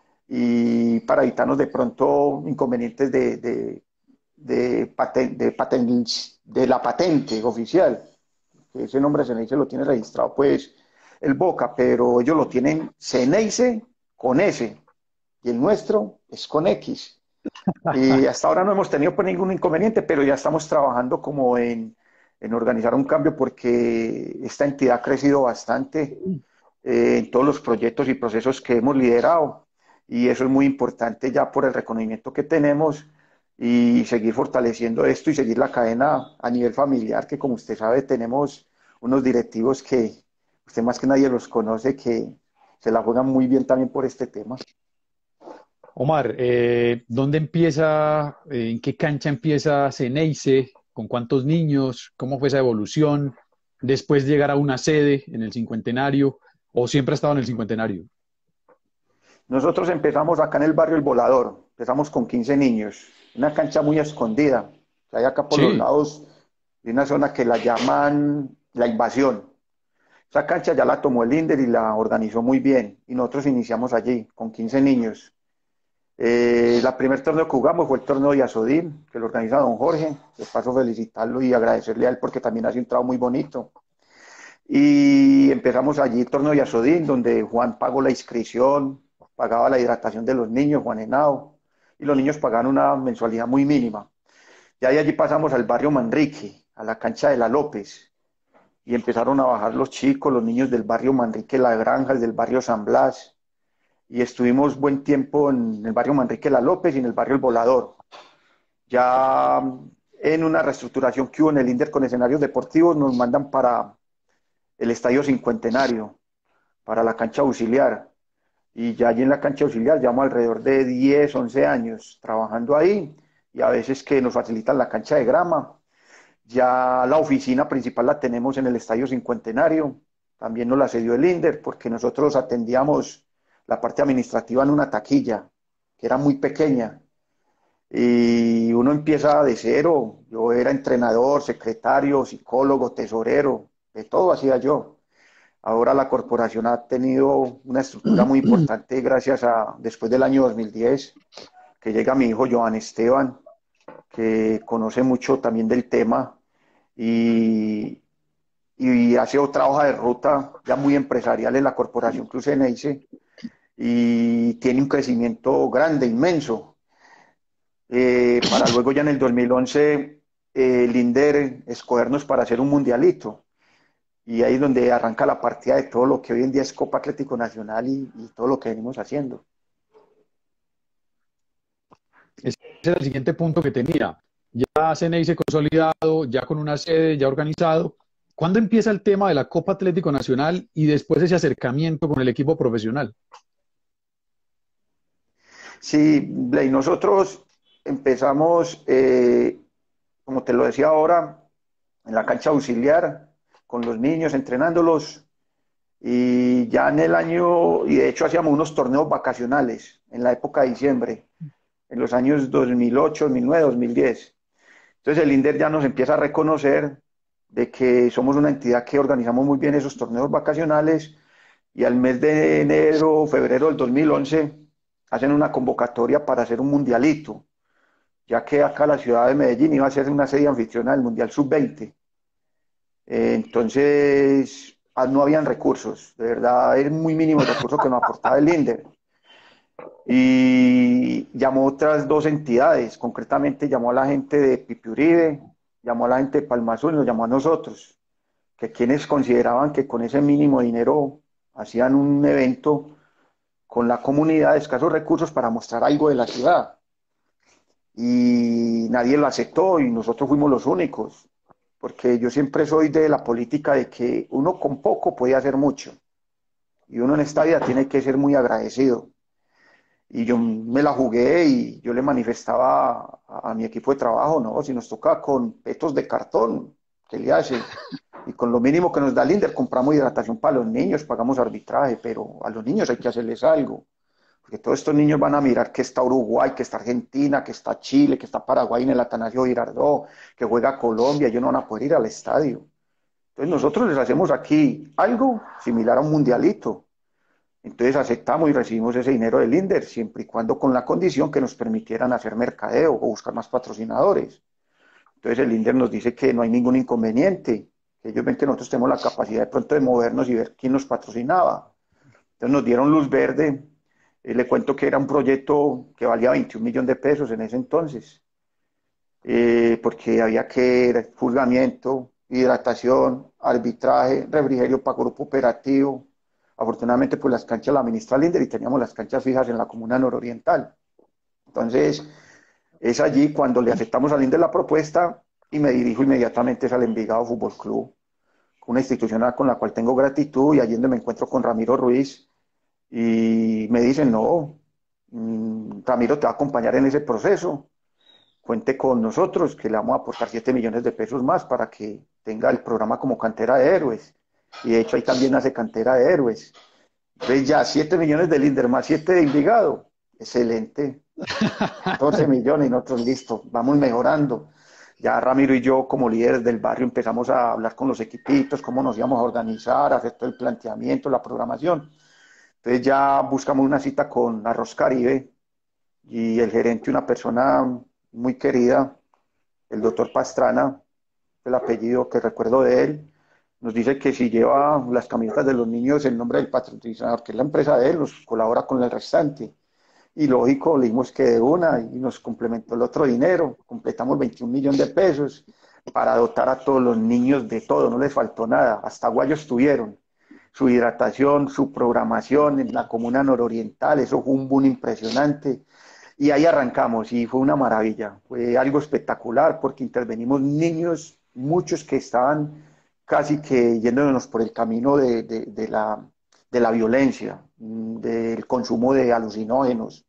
Speaker 2: y para evitarnos de pronto inconvenientes de, de, de, paten, de, paten, de la patente oficial, que ese nombre Ceneice lo tiene registrado pues el Boca, pero ellos lo tienen Ceneice con S, y el nuestro es con X. Y hasta ahora no hemos tenido pues, ningún inconveniente, pero ya estamos trabajando como en, en organizar un cambio porque esta entidad ha crecido bastante eh, en todos los proyectos y procesos que hemos liderado. Y eso es muy importante ya por el reconocimiento que tenemos y seguir fortaleciendo esto y seguir la cadena a nivel familiar, que como usted sabe tenemos unos directivos que usted más que nadie los conoce, que se la juegan muy bien también por este tema.
Speaker 3: Omar, eh, ¿dónde empieza, eh, en qué cancha empieza Ceneice? ¿Con cuántos niños? ¿Cómo fue esa evolución? Después llegar a una sede en el cincuentenario, ¿o siempre ha estado en el cincuentenario?
Speaker 2: Nosotros empezamos acá en el barrio El Volador, empezamos con quince niños, una cancha muy escondida, que hay acá por los
Speaker 3: Sí.
Speaker 2: lados de una zona que la llaman La Invasión. Esa cancha ya la tomó el Inder y la organizó muy bien, y nosotros iniciamos allí con quince niños. Eh, la primer torneo que jugamos fue el torneo de Asodín, que lo organiza don Jorge. De paso felicitarlo y agradecerle a él porque también hace un trabajo muy bonito. Y empezamos allí el torneo de Asodín, donde Juan pagó la inscripción, pagaba la hidratación de los niños, Juan Henao, y los niños pagaban una mensualidad muy mínima. Ya de allí pasamos al barrio Manrique, a la cancha de la López, y empezaron a bajar los chicos, los niños del barrio Manrique La Granja, el del barrio San Blas, y estuvimos buen tiempo en el barrio Manrique La López y en el barrio El Volador. Ya en una reestructuración que hubo en el Inder con escenarios deportivos, nos mandan para el Estadio Cincuentenario, para la cancha auxiliar. Y ya allí en la cancha auxiliar llevamos alrededor de diez, once años trabajando ahí, y a veces que nos facilitan la cancha de grama. Ya la oficina principal la tenemos en el Estadio Cincuentenario, también nos la cedió el Inder, porque nosotros atendíamos la parte administrativa en una taquilla, que era muy pequeña, y uno empieza de cero. Yo era entrenador, secretario, psicólogo, tesorero, de todo hacía yo. Ahora la corporación ha tenido una estructura muy importante gracias a, después del año dos mil diez, que llega mi hijo Joan Esteban, que conoce mucho también del tema y, y hace otra hoja de ruta ya muy empresarial en la corporación Cruz Ceneice y tiene un crecimiento grande, inmenso. Eh, para luego ya en el dos mil once eh, el Inder escogernos para hacer un mundialito. Y ahí es donde arranca la partida de todo lo que hoy en día es Copa Atlético Nacional y, y todo lo que venimos haciendo.
Speaker 3: Ese era el siguiente punto que tenía. Ya Ceneice consolidado, ya con una sede, ya organizado. ¿Cuándo empieza el tema de la Copa Atlético Nacional y después ese acercamiento con el equipo profesional?
Speaker 2: Sí, Blay, nosotros empezamos, eh, como te lo decía ahora, en la cancha auxiliar, con los niños, entrenándolos, y ya en el año, y de hecho hacíamos unos torneos vacacionales en la época de diciembre, en los años dos mil ocho, dos mil nueve, dos mil diez. Entonces el INDER ya nos empieza a reconocer de que somos una entidad que organizamos muy bien esos torneos vacacionales, y al mes de enero, febrero del dos mil once hacen una convocatoria para hacer un mundialito, ya que acá la ciudad de Medellín iba a ser una sede anfitriona del Mundial sub veinte. Eh, entonces ah, no habían recursos, de verdad, era muy mínimo el recurso que nos aportaba el INDER. Y llamó a otras dos entidades, concretamente llamó a la gente de Pipi Uribe, llamó a la gente de Palma Azul y nos llamó a nosotros, que quienes consideraban que con ese mínimo dinero hacían un evento con la comunidad de escasos recursos para mostrar algo de la ciudad. Y nadie lo aceptó y nosotros fuimos los únicos, porque yo siempre soy de la política de que uno con poco puede hacer mucho, y uno en esta vida tiene que ser muy agradecido. Y yo me la jugué y yo le manifestaba a, a mi equipo de trabajo, no, si nos toca con petos de cartón, ¿qué le hace? Y con lo mínimo que nos da el INDER compramos hidratación para los niños, pagamos arbitraje, pero a los niños hay que hacerles algo. Porque todos estos niños van a mirar que está Uruguay, que está Argentina, que está Chile, que está Paraguay en el Atanasio Girardot, que juega Colombia, ellos no van a poder ir al estadio. Entonces nosotros les hacemos aquí algo similar a un mundialito. Entonces aceptamos y recibimos ese dinero del INDER, siempre y cuando con la condición que nos permitieran hacer mercadeo o buscar más patrocinadores. Entonces el INDER nos dice que no hay ningún inconveniente, que ellos ven que nosotros tenemos la capacidad de pronto de movernos y ver quién nos patrocinaba. Entonces nos dieron luz verde. Eh, le cuento que era un proyecto que valía veintiún millones de pesos en ese entonces, eh, porque había que juzgamiento, hidratación, arbitraje, refrigerio para grupo operativo. Afortunadamente, pues las canchas la administra el INDER y teníamos las canchas fijas en la comuna nororiental. Entonces, es allí cuando le aceptamos al INDER la propuesta y me dirijo inmediatamente al Envigado Fútbol Club, una institución con la cual tengo gratitud, y allí donde me encuentro con Ramiro Ruiz, y me dicen, no, Ramiro te va a acompañar en ese proceso, cuente con nosotros, que le vamos a aportar siete millones de pesos más para que tenga el programa como cantera de héroes, y de hecho ahí también hace cantera de héroes. Entonces ya siete millones del INDER más siete de Envigado, excelente, catorce millones y nosotros listo, vamos mejorando. Ya Ramiro y yo como líderes del barrio empezamos a hablar con los equipitos, cómo nos íbamos a organizar, a hacer todo el planteamiento, la programación. Entonces ya buscamos una cita con Arroz Caribe y el gerente, una persona muy querida, el doctor Pastrana, el apellido que recuerdo de él, nos dice que si lleva las camisetas de los niños el nombre del patrocinador, que es la empresa de él, nos colabora con el restante. Y lógico, le dimos que de una y nos complementó el otro dinero, completamos veintiún millones de pesos para dotar a todos los niños de todo, no les faltó nada, hasta guayos tuvieron. Su hidratación, su programación en la comuna nororiental, eso fue un boom impresionante. Y ahí arrancamos y fue una maravilla, fue algo espectacular porque intervenimos niños, muchos que estaban casi que yéndonos por el camino de, de, de, la, de la violencia, del consumo de alucinógenos.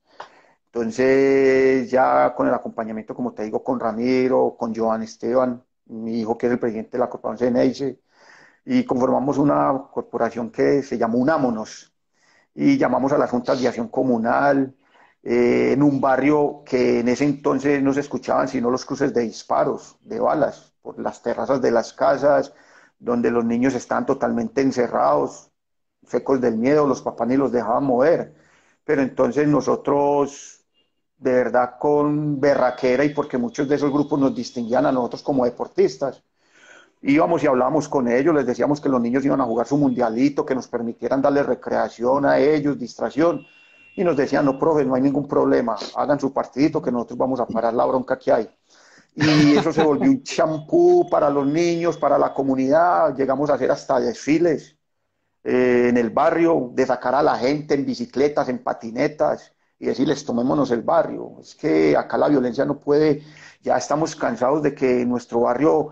Speaker 2: Entonces ya con el acompañamiento, como te digo, con Ramiro, con Joan Esteban, mi hijo que es el presidente de la corporación Ceneice, y conformamos una corporación que se llamó Unámonos, y llamamos a las juntas de acción comunal, eh, en un barrio que en ese entonces no se escuchaban sino los cruces de disparos, de balas, por las terrazas de las casas, donde los niños estaban totalmente encerrados, secos del miedo, los papás ni los dejaban mover. Pero entonces nosotros, de verdad con berraquera, y porque muchos de esos grupos nos distinguían a nosotros como deportistas, íbamos y hablábamos con ellos, les decíamos que los niños iban a jugar su mundialito, que nos permitieran darle recreación a ellos, distracción, y nos decían, no, profe, no hay ningún problema, hagan su partidito que nosotros vamos a parar la bronca que hay. Y eso se volvió un champú para los niños, para la comunidad, llegamos a hacer hasta desfiles eh, en el barrio, de sacar a la gente en bicicletas, en patinetas, y decirles, tomémonos el barrio, es que acá la violencia no puede, ya estamos cansados de que en nuestro barrio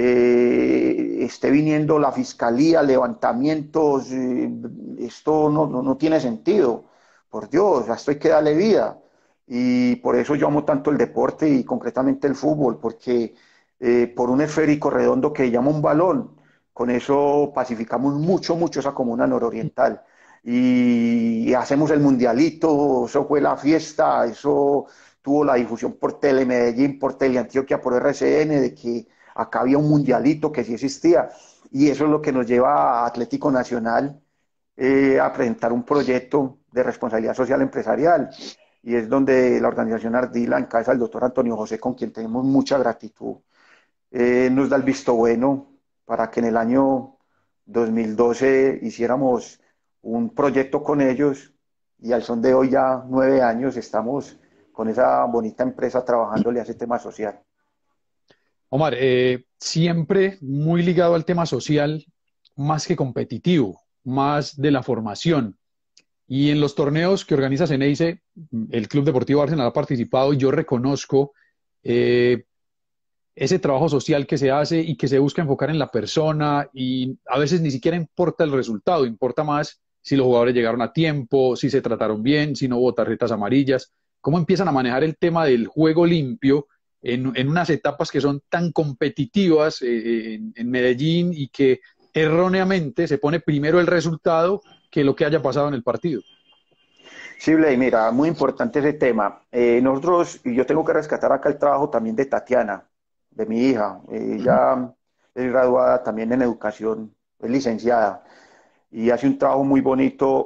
Speaker 2: eh, esté viniendo la fiscalía, levantamientos, eh, esto no, no, no tiene sentido, por Dios, a esto hay que darle vida. Y por eso yo amo tanto el deporte y concretamente el fútbol, porque eh, por un esférico redondo que llama un balón, con eso pacificamos mucho, mucho esa comuna nororiental. Y, y hacemos el mundialito, eso fue la fiesta, eso tuvo la difusión por Telemedellín, por Teleantioquia, por R C N, de que acá había un mundialito que sí existía. Y eso es lo que nos lleva a Atlético Nacional eh, a presentar un proyecto de responsabilidad social empresarial. Y es donde la organización Ardila, en cabeza del doctor Antonio José, con quien tenemos mucha gratitud, eh, nos da el visto bueno para que en el año dos mil doce hiciéramos un proyecto con ellos, y al son de hoy ya nueve años estamos con esa bonita empresa trabajándole a ese tema social.
Speaker 3: Omar, eh, siempre muy ligado al tema social, más que competitivo, más de la formación. Y en los torneos que organiza Ceneice, el Club Deportivo Arsenal ha participado, y yo reconozco eh, ese trabajo social que se hace y que se busca enfocar en la persona, y a veces ni siquiera importa el resultado, importa más si los jugadores llegaron a tiempo, si se trataron bien, si no hubo tarjetas amarillas. ¿Cómo empiezan a manejar el tema del juego limpio en, en unas etapas que son tan competitivas eh, en, en Medellín y que erróneamente se pone primero el resultado que lo que haya pasado en el partido.
Speaker 2: Sí, Blay, mira, muy importante ese tema. Eh, nosotros, y yo tengo que rescatar acá el trabajo también de Tatiana, de mi hija. Ella es graduada también en educación, es licenciada, y hace un trabajo muy bonito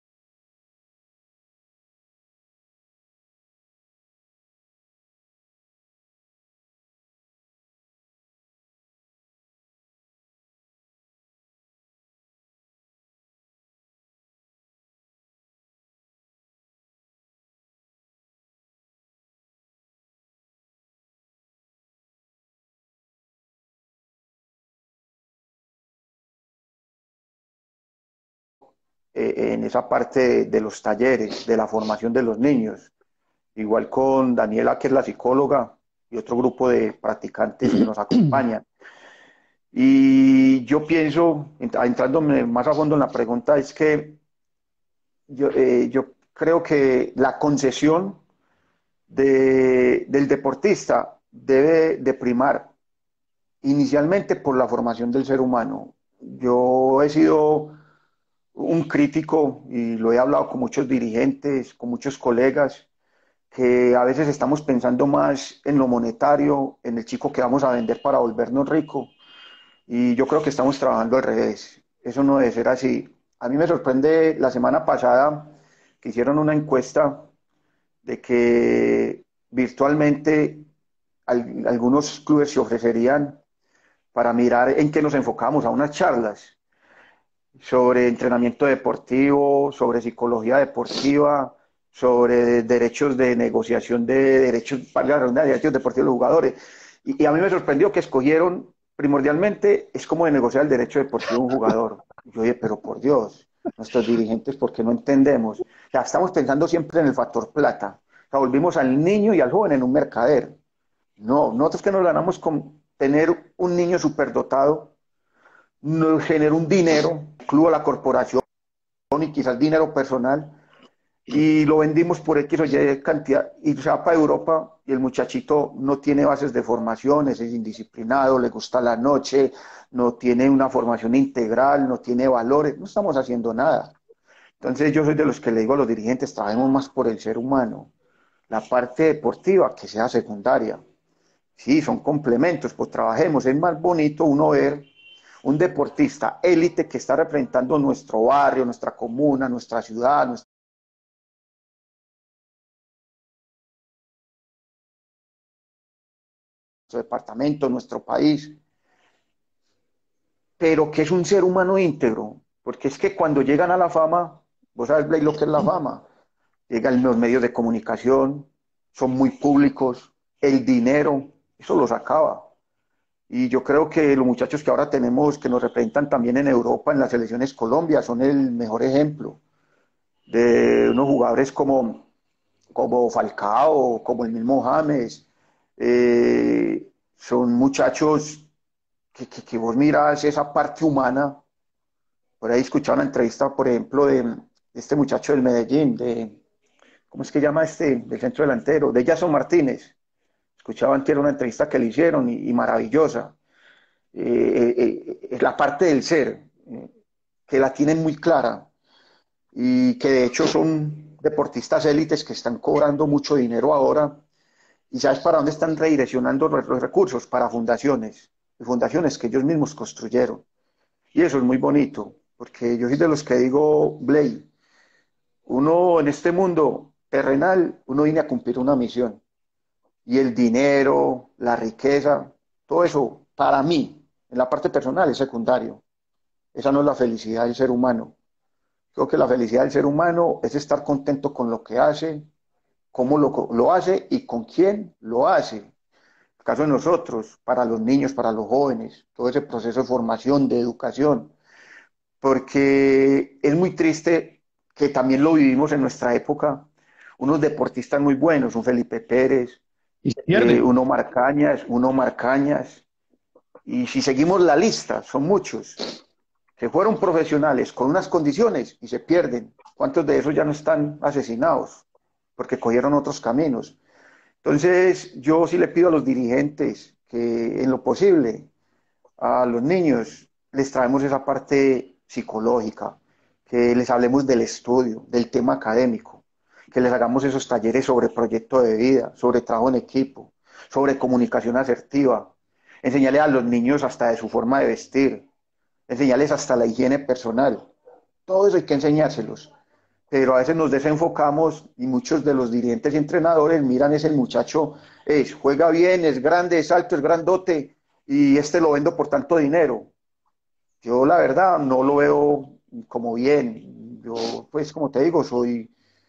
Speaker 2: eh, en esa parte de, de los talleres, de la formación de los niños. Igual con Daniela, que es la psicóloga, y otro grupo de practicantes que nos acompañan. Y yo pienso, entrándome más a fondo en la pregunta, es que yo, eh, yo creo que la concesión de, del deportista debe de primar inicialmente por la formación del ser humano. Yo he sido un crítico y lo he hablado con muchos dirigentes, con muchos colegas, que a veces estamos pensando más en lo monetario, en el chico que vamos a vender para volvernos ricos, y yo creo que estamos trabajando al revés. Eso no debe ser así. A mí me sorprende la semana pasada que hicieron una encuesta de que virtualmente al, algunos clubes se ofrecerían para mirar en qué nos enfocamos a unas charlas sobre entrenamiento deportivo, sobre psicología deportiva, sobre derechos de negociación de derechos, para la redundancia, derechos deportivos de los jugadores. Y, y, a mí me sorprendió que escogieron primordialmente, es como de negociar el derecho deportivo de un jugador. Yo dije, pero por Dios, nuestros dirigentes, ¿por qué no entendemos? O sea, estamos pensando siempre en el factor plata. O sea, volvimos al niño y al joven en un mercader. No, nosotros que nos ganamos con tener un niño superdotado, nos genera un dinero, incluso la corporación y quizás dinero personal, y lo vendimos por X o Y cantidad, y se va para Europa y el muchachito no tiene bases de formación, es indisciplinado, le gusta la noche, no tiene una formación integral, no tiene valores, no estamos haciendo nada. Entonces yo soy de los que le digo a los dirigentes, trabajemos más por el ser humano, la parte deportiva que sea secundaria. Sí, son complementos, pues trabajemos, es más bonito uno ver un deportista élite que está representando nuestro barrio, nuestra comuna, nuestra ciudad, nuestro departamento, nuestro país, pero que es un ser humano íntegro, porque es que cuando llegan a la fama, vos sabes, Blake, lo que es la fama, llegan los medios de comunicación, son muy públicos, el dinero, eso los acaba. Y yo creo que los muchachos que ahora tenemos, que nos representan también en Europa, en las selecciones Colombia, son el mejor ejemplo de unos jugadores como, como Falcao, como el mismo James. Eh, son muchachos que, que, que, vos miras esa parte humana. Por ahí escuchaba una entrevista, por ejemplo, de, de este muchacho del Medellín, de, ¿cómo es que llama este? Del centro delantero, de Jason Martínez. Escuchaban que era una entrevista que le hicieron y, y maravillosa. Eh, eh, eh, la parte del ser, eh, que la tienen muy clara y que de hecho son deportistas élites que están cobrando mucho dinero ahora. ¿Y sabes para dónde están redireccionando los recursos? Para fundaciones, fundaciones que ellos mismos construyeron. Y eso es muy bonito, porque yo soy de los que digo, Blay, uno en este mundo terrenal, uno viene a cumplir una misión. Y el dinero, la riqueza, todo eso, para mí, en la parte personal, es secundario. Esa no es la felicidad del ser humano. Creo que la felicidad del ser humano es estar contento con lo que hace, cómo lo, lo hace y con quién lo hace. En el caso de nosotros, para los niños, para los jóvenes, todo ese proceso de formación, de educación, porque es muy triste que también lo vivimos en nuestra época, unos deportistas muy buenos, un Felipe Pérez,
Speaker 3: Y se
Speaker 2: eh,
Speaker 3: pierden.
Speaker 2: un Omar Cañas, un Omar Cañas, y si seguimos la lista, son muchos, que fueron profesionales con unas condiciones y se pierden. ¿Cuántos de esos ya no están asesinados? Porque cogieron otros caminos. Entonces, yo sí le pido a los dirigentes que en lo posible a los niños les traemos esa parte psicológica, que les hablemos del estudio, del tema académico, que les hagamos esos talleres sobre proyecto de vida, sobre trabajo en equipo, sobre comunicación asertiva, enseñarles a los niños hasta de su forma de vestir, enseñarles hasta la higiene personal. Todo eso hay que enseñárselos, pero a veces nos desenfocamos y muchos de los dirigentes y entrenadores miran ese muchacho, es, juega bien, es grande, es alto, es grandote, y este lo vendo por tanto dinero. Yo la verdad no lo veo como bien. Yo, pues como te digo, soy,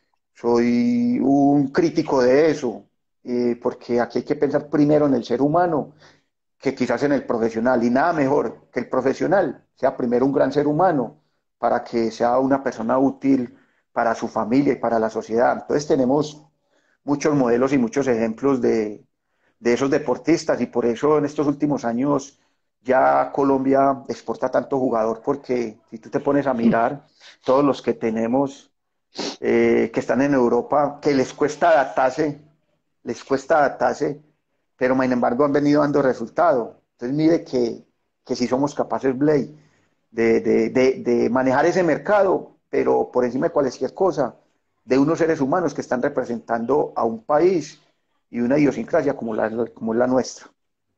Speaker 2: soy un crítico de eso, eh, porque aquí hay que pensar primero en el ser humano que quizás en el profesional, y nada mejor que el profesional sea primero un gran ser humano para que sea una persona útil para su familia y para la sociedad. Entonces tenemos muchos modelos y muchos ejemplos de, de esos deportistas y por eso en estos últimos años ya Colombia exporta tanto jugador porque si tú te pones a mirar todos los que tenemos eh, que están en Europa, que les cuesta adaptarse, les cuesta adaptarse, pero sin embargo han venido dando resultado. Entonces mire que, que si somos capaces, Blay, de, de, de, de manejar ese mercado, pero por encima de cualquier cosa, de unos seres humanos que están representando a un país y una idiosincrasia como la, como la nuestra.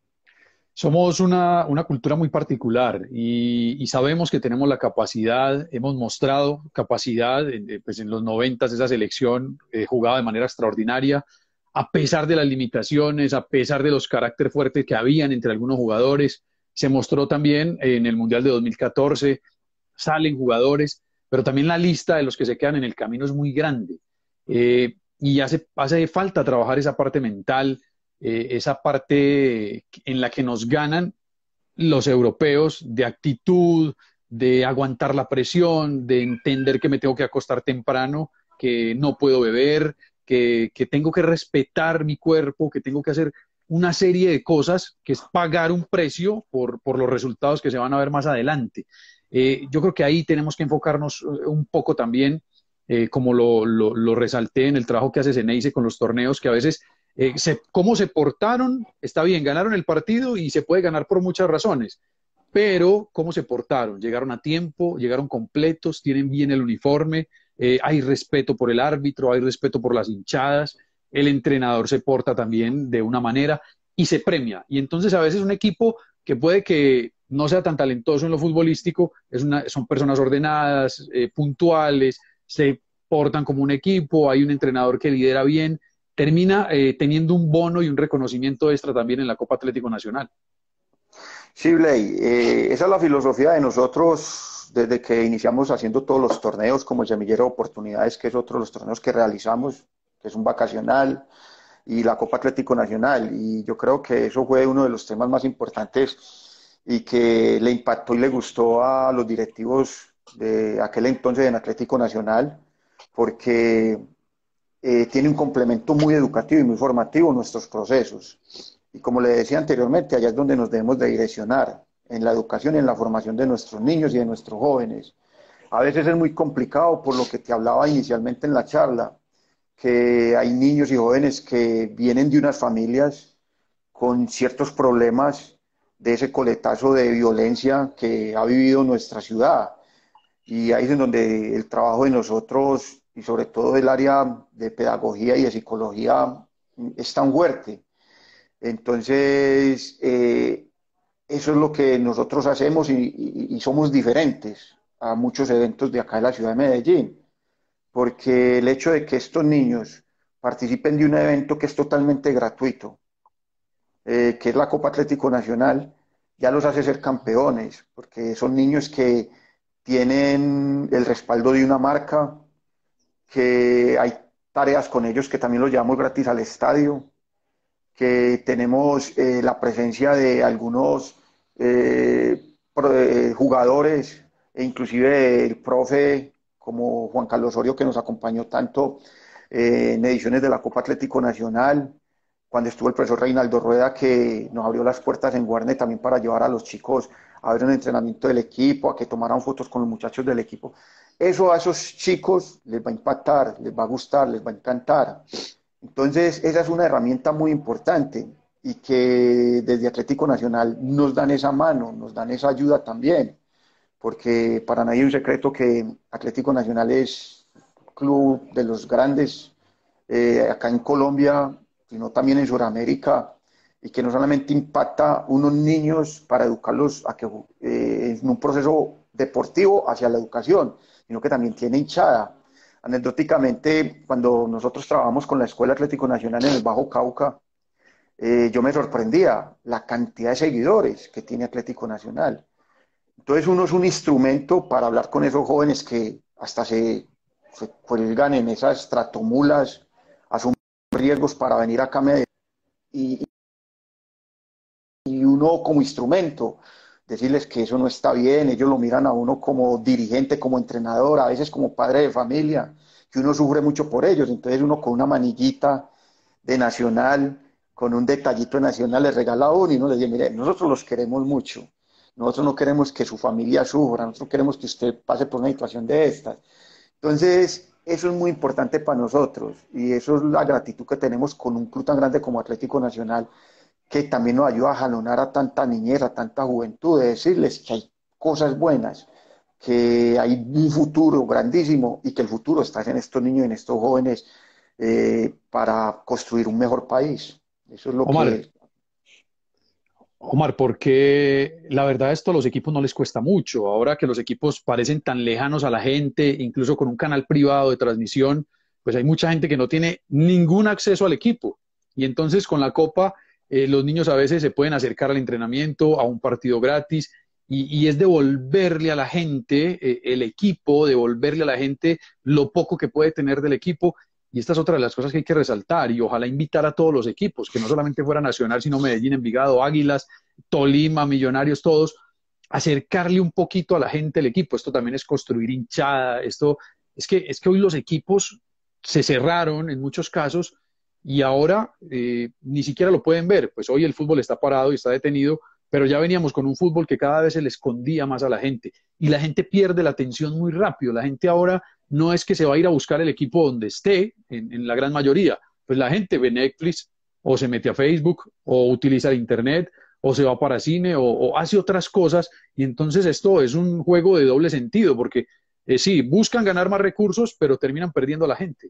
Speaker 3: Somos una, una cultura muy particular y, y sabemos que tenemos la capacidad, hemos mostrado capacidad, eh, pues en los noventas esa selección eh, jugaba de manera extraordinaria, a pesar de las limitaciones, a pesar de los caracteres fuertes que habían entre algunos jugadores. Se mostró también en el Mundial de dos mil catorce, salen jugadores, pero también la lista de los que se quedan en el camino es muy grande. Eh, y hace, hace falta trabajar esa parte mental, eh, esa parte en la que nos ganan los europeos de actitud, de aguantar la presión, de entender que me tengo que acostar temprano, que no puedo beber, que, que tengo que respetar mi cuerpo, que tengo que hacer una serie de cosas, que es pagar un precio por, por los resultados que se van a ver más adelante. Eh, yo creo que ahí tenemos que enfocarnos un poco también, eh, como lo, lo, lo, resalté en el trabajo que hace Ceneice con los torneos, que a veces eh, se, cómo se portaron, está bien, ganaron el partido y se puede ganar por muchas razones, pero cómo se portaron, llegaron a tiempo, llegaron completos, tienen bien el uniforme, eh, hay respeto por el árbitro, hay respeto por las hinchadas, el entrenador se porta también de una manera y se premia. Y entonces a veces un equipo que puede que no sea tan talentoso en lo futbolístico, es una, son personas ordenadas, eh, puntuales, se portan como un equipo, hay un entrenador que lidera bien, termina eh, teniendo un bono y un reconocimiento extra también en la Copa Atlético Nacional.
Speaker 2: Sí, Blay, eh, esa es la filosofía de nosotros desde que iniciamos haciendo todos los torneos como el Semillero de Oportunidades, que es otro de los torneos que realizamos, que es un vacacional, y la Copa Atlético Nacional. Y yo creo que eso fue uno de los temas más importantes y que le impactó y le gustó a los directivos de aquel entonces en Atlético Nacional, porque eh, tiene un complemento muy educativo y muy formativo en nuestros procesos. Y como le decía anteriormente, allá es donde nos debemos de direccionar, en la educación y en la formación de nuestros niños y de nuestros jóvenes. A veces es muy complicado por lo que te hablaba inicialmente en la charla, que hay niños y jóvenes que vienen de unas familias con ciertos problemas de ese coletazo de violencia que ha vivido nuestra ciudad. Y ahí es en donde el trabajo de nosotros, y sobre todo el área de pedagogía y de psicología, es tan fuerte. Entonces, eh, eso es lo que nosotros hacemos y, y, y somos diferentes a muchos eventos de acá de la ciudad de Medellín, porque el hecho de que estos niños participen de un evento que es totalmente gratuito, eh, que es la Copa Atlético Nacional, ya los hace ser campeones, porque son niños que tienen el respaldo de una marca, que hay tareas con ellos que también los llevamos gratis al estadio, que tenemos eh, la presencia de algunos eh, pro, eh, jugadores e inclusive el profe como Juan Carlos Osorio que nos acompañó tanto eh, en ediciones de la Copa Atlético Nacional, cuando estuvo el profesor Reinaldo Rueda que nos abrió las puertas en Guarne también para llevar a los chicos a ver un entrenamiento del equipo, a que tomaran fotos con los muchachos del equipo. Eso a esos chicos les va a impactar, les va a gustar, les va a encantar. Entonces, esa es una herramienta muy importante y que desde Atlético Nacional nos dan esa mano, nos dan esa ayuda también, porque para nadie es un secreto que Atlético Nacional es un club de los grandes eh, acá en Colombia, sino también en Sudamérica, y que no solamente impacta a unos niños para educarlos a que, eh, en un proceso deportivo hacia la educación, sino que también tiene hinchada. Anecdóticamente, cuando nosotros trabajamos con la Escuela Atlético Nacional en el Bajo Cauca, eh, yo me sorprendía la cantidad de seguidores que tiene Atlético Nacional. Entonces uno es un instrumento para hablar con esos jóvenes que hasta se, se cuelgan en esas tratomulas, asumen riesgos para venir acá a Medellín y, y uno como instrumento, decirles que eso no está bien, ellos lo miran a uno como dirigente, como entrenador, a veces como padre de familia, que uno sufre mucho por ellos, entonces uno con una manillita de Nacional, con un detallito de Nacional les regala a uno y uno les dice, mire, nosotros los queremos mucho, nosotros no queremos que su familia sufra, nosotros queremos que usted pase por una situación de estas. Entonces, eso es muy importante para nosotros y eso es la gratitud que tenemos con un club tan grande como Atlético Nacional, que también nos ayuda a jalonar a tanta niñez, a tanta juventud, de decirles que hay cosas buenas, que hay un futuro grandísimo y que el futuro está en estos niños y en estos jóvenes eh, para construir un mejor país. Eso es lo
Speaker 3: Omar,
Speaker 2: que...
Speaker 3: Omar, porque la verdad esto a los equipos no les cuesta mucho. Ahora que los equipos parecen tan lejanos a la gente, incluso con un canal privado de transmisión, pues hay mucha gente que no tiene ningún acceso al equipo. Y entonces con la Copa, eh, los niños a veces se pueden acercar al entrenamiento, a un partido gratis, y, y es devolverle a la gente eh, el equipo, devolverle a la gente lo poco que puede tener del equipo. Y esta es otra de las cosas que hay que resaltar y ojalá invitar a todos los equipos, que no solamente fuera Nacional, sino Medellín, Envigado, Águilas, Tolima, Millonarios, todos, acercarle un poquito a la gente el equipo. Esto también es construir hinchada. Esto es que, es que hoy los equipos se cerraron en muchos casos y ahora eh, ni siquiera lo pueden ver. Pues hoy el fútbol está parado y está detenido, pero ya veníamos con un fútbol que cada vez se le escondía más a la gente y la gente pierde la atención muy rápido. La gente ahora no es que se va a ir a buscar el equipo donde esté, en, en la gran mayoría. Pues la gente ve Netflix o se mete a Facebook o utiliza el Internet o se va para cine o, o hace otras cosas y entonces esto es un juego de doble sentido porque eh, sí, buscan ganar más recursos pero terminan perdiendo a la gente.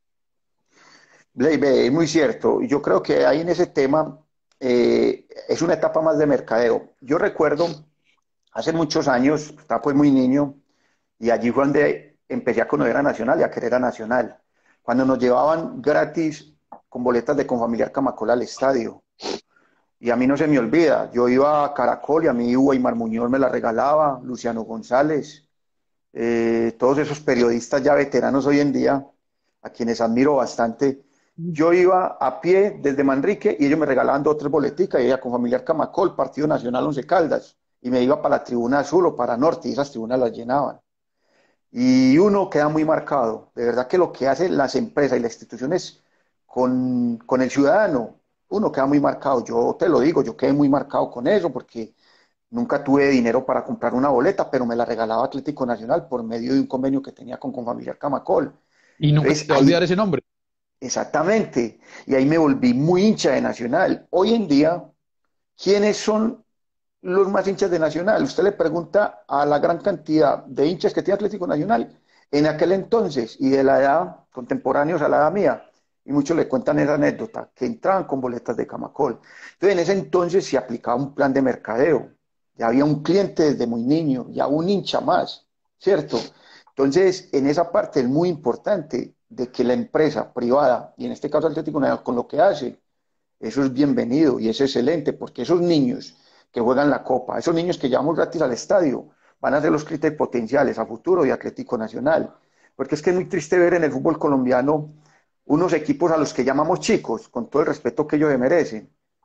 Speaker 2: Leibe, es muy cierto. Yo creo que ahí en ese tema eh, es una etapa más de mercadeo. Yo recuerdo hace muchos años, estaba pues muy niño, y allí fue donde empecé a conocer a Nacional y a querer a Nacional. Cuando nos llevaban gratis con boletas de Confamiliar Camacol al estadio. Y a mí no se me olvida, yo iba a Caracol y a mí Weimar Muñoz me la regalaba, Luciano González, eh, todos esos periodistas ya veteranos hoy en día, a quienes admiro bastante. Yo iba a pie desde Manrique y ellos me regalaban dos o tres boleticas y ella con Familiar Camacol, Partido Nacional Once Caldas, y me iba para la tribuna azul o para norte y esas tribunas las llenaban. Y uno queda muy marcado, de verdad que lo que hacen las empresas y las instituciones con, con el ciudadano, uno queda muy marcado. Yo te lo digo, yo quedé muy marcado con eso porque nunca tuve dinero para comprar una boleta, pero me la regalaba Atlético Nacional por medio de un convenio que tenía con Confamiliar Camacol.
Speaker 3: Y nunca
Speaker 2: Entonces
Speaker 3: te va a olvidar
Speaker 2: ahí,
Speaker 3: ese nombre.
Speaker 2: exactamente, y ahí me volví muy hincha de Nacional. Hoy en día, ¿quiénes son los más hinchas de Nacional? Usted le pregunta a la gran cantidad de hinchas que tiene Atlético Nacional en aquel entonces y de la edad contemporáneos a la edad mía. Y muchos le cuentan esa anécdota, que entraban con boletas de Camacol. Entonces, en ese entonces se aplicaba un plan de mercadeo. Ya había un cliente desde muy niño, ya un hincha más, ¿cierto? Entonces, en esa parte es muy importante de que la empresa privada, y en este caso Atlético Nacional, con lo que hace, eso es bienvenido y es excelente, porque esos niños que juegan la Copa, esos niños que llevamos gratis al estadio, van a ser los críticos potenciales a futuro de Atlético Nacional. Porque es que es muy triste ver en el fútbol colombiano unos equipos a los que llamamos chicos, con todo el respeto que ellos merecen.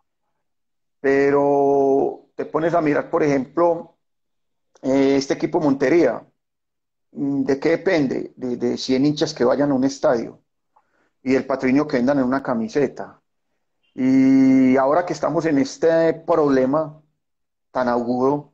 Speaker 2: Pero te pones a mirar, por ejemplo, eh, este equipo Montería. ¿De qué depende? De, de cien hinchas que vayan a un estadio y del patrimonio que vendan en una camiseta. Y ahora que estamos en este problema tan agudo,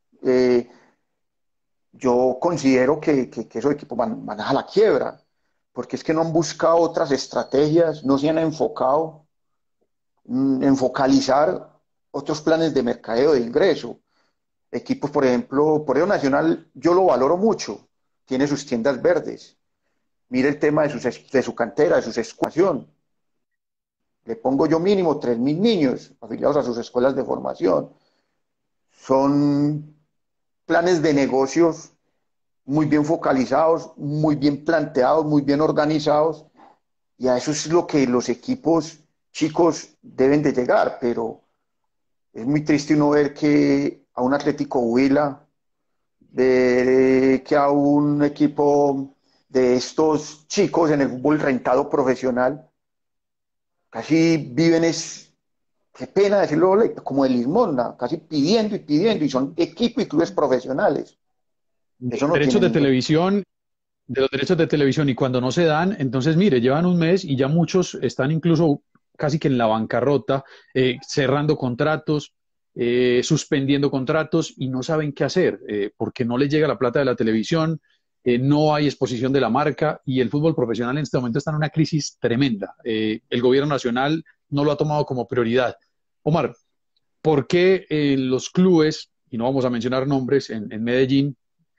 Speaker 2: eh, yo considero que, que, que esos equipos van, van, a la quiebra, porque es que no han buscado otras estrategias, no se han enfocado mm, en focalizar otros planes de mercadeo de ingreso. Equipos, por ejemplo, por ejemplo, Nacional, yo lo valoro mucho, tiene sus tiendas verdes. Mire el tema de, sus, de su cantera, de su escuelación. Le pongo yo mínimo tres mil niños afiliados a sus escuelas de formación. Son planes de negocios muy bien focalizados, muy bien planteados, muy bien organizados, y a eso es lo que los equipos chicos deben de llegar, pero es muy triste uno ver que a un Atlético Huila, de, que a un equipo de estos chicos en el fútbol rentado profesional, casi viven es, qué pena decirlo, como de limosna, casi pidiendo y pidiendo, y son equipos y clubes profesionales.
Speaker 3: De
Speaker 2: Eso no tiene
Speaker 3: derechos de
Speaker 2: ningún...
Speaker 3: televisión, de los derechos de televisión, y cuando no se dan, entonces mire, llevan un mes y ya muchos están incluso casi que en la bancarrota, eh, cerrando contratos, eh, suspendiendo contratos y no saben qué hacer, eh, porque no les llega la plata de la televisión, eh, no hay exposición de la marca y el fútbol profesional en este momento está en una crisis tremenda. Eh, el gobierno nacional no lo ha tomado como prioridad. Omar, ¿por qué eh, los clubes, y no vamos a mencionar nombres, en, en Medellín,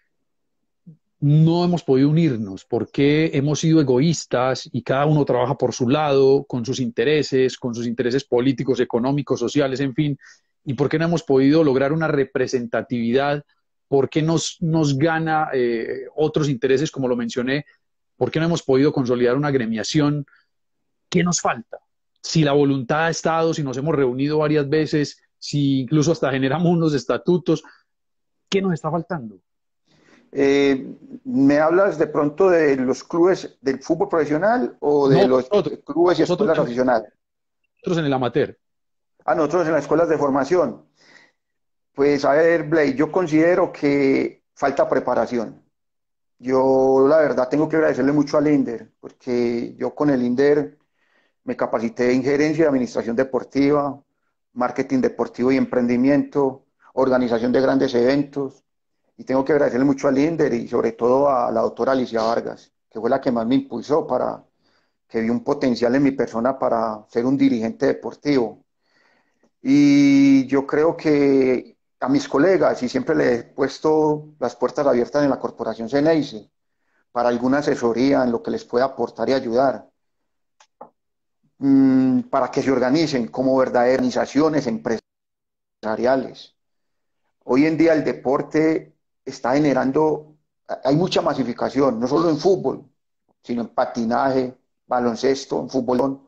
Speaker 3: no hemos podido unirnos? ¿Por qué hemos sido egoístas y cada uno trabaja por su lado, con sus intereses, con sus intereses políticos, económicos, sociales, en fin? ¿Y por qué no hemos podido lograr una representatividad? ¿Por qué nos, nos gana eh, otros intereses, como lo mencioné? ¿Por qué no hemos podido consolidar una gremiación? ¿Qué nos falta? Si la voluntad ha estado, si nos hemos reunido varias veces, si incluso hasta generamos unos estatutos, ¿qué nos está faltando?
Speaker 2: Eh, ¿me hablas de pronto de los clubes del fútbol profesional o de
Speaker 3: No,
Speaker 2: los
Speaker 3: nosotros,
Speaker 2: clubes y
Speaker 3: nosotros,
Speaker 2: escuelas aficionadas?
Speaker 3: nosotros en el amateur.
Speaker 2: A nosotros en las escuelas de formación. Pues a ver, Blake, yo considero que falta preparación. Yo la verdad tengo que agradecerle mucho al INDER, porque yo con el INDER me capacité en gerencia de administración deportiva, marketing deportivo y emprendimiento, organización de grandes eventos. Y tengo que agradecerle mucho al INDER y sobre todo a la doctora Alicia Vargas, que fue la que más me impulsó para que vio un potencial en mi persona para ser un dirigente deportivo. Y yo creo que a mis colegas, y siempre les he puesto las puertas abiertas en la Corporación Ceneice, para alguna asesoría en lo que les pueda aportar y ayudar, mmm, para que se organicen como verdaderas organizaciones empresariales. Hoy en día el deporte está generando, hay mucha masificación, no solo en fútbol, sino en patinaje, baloncesto, en fútbol,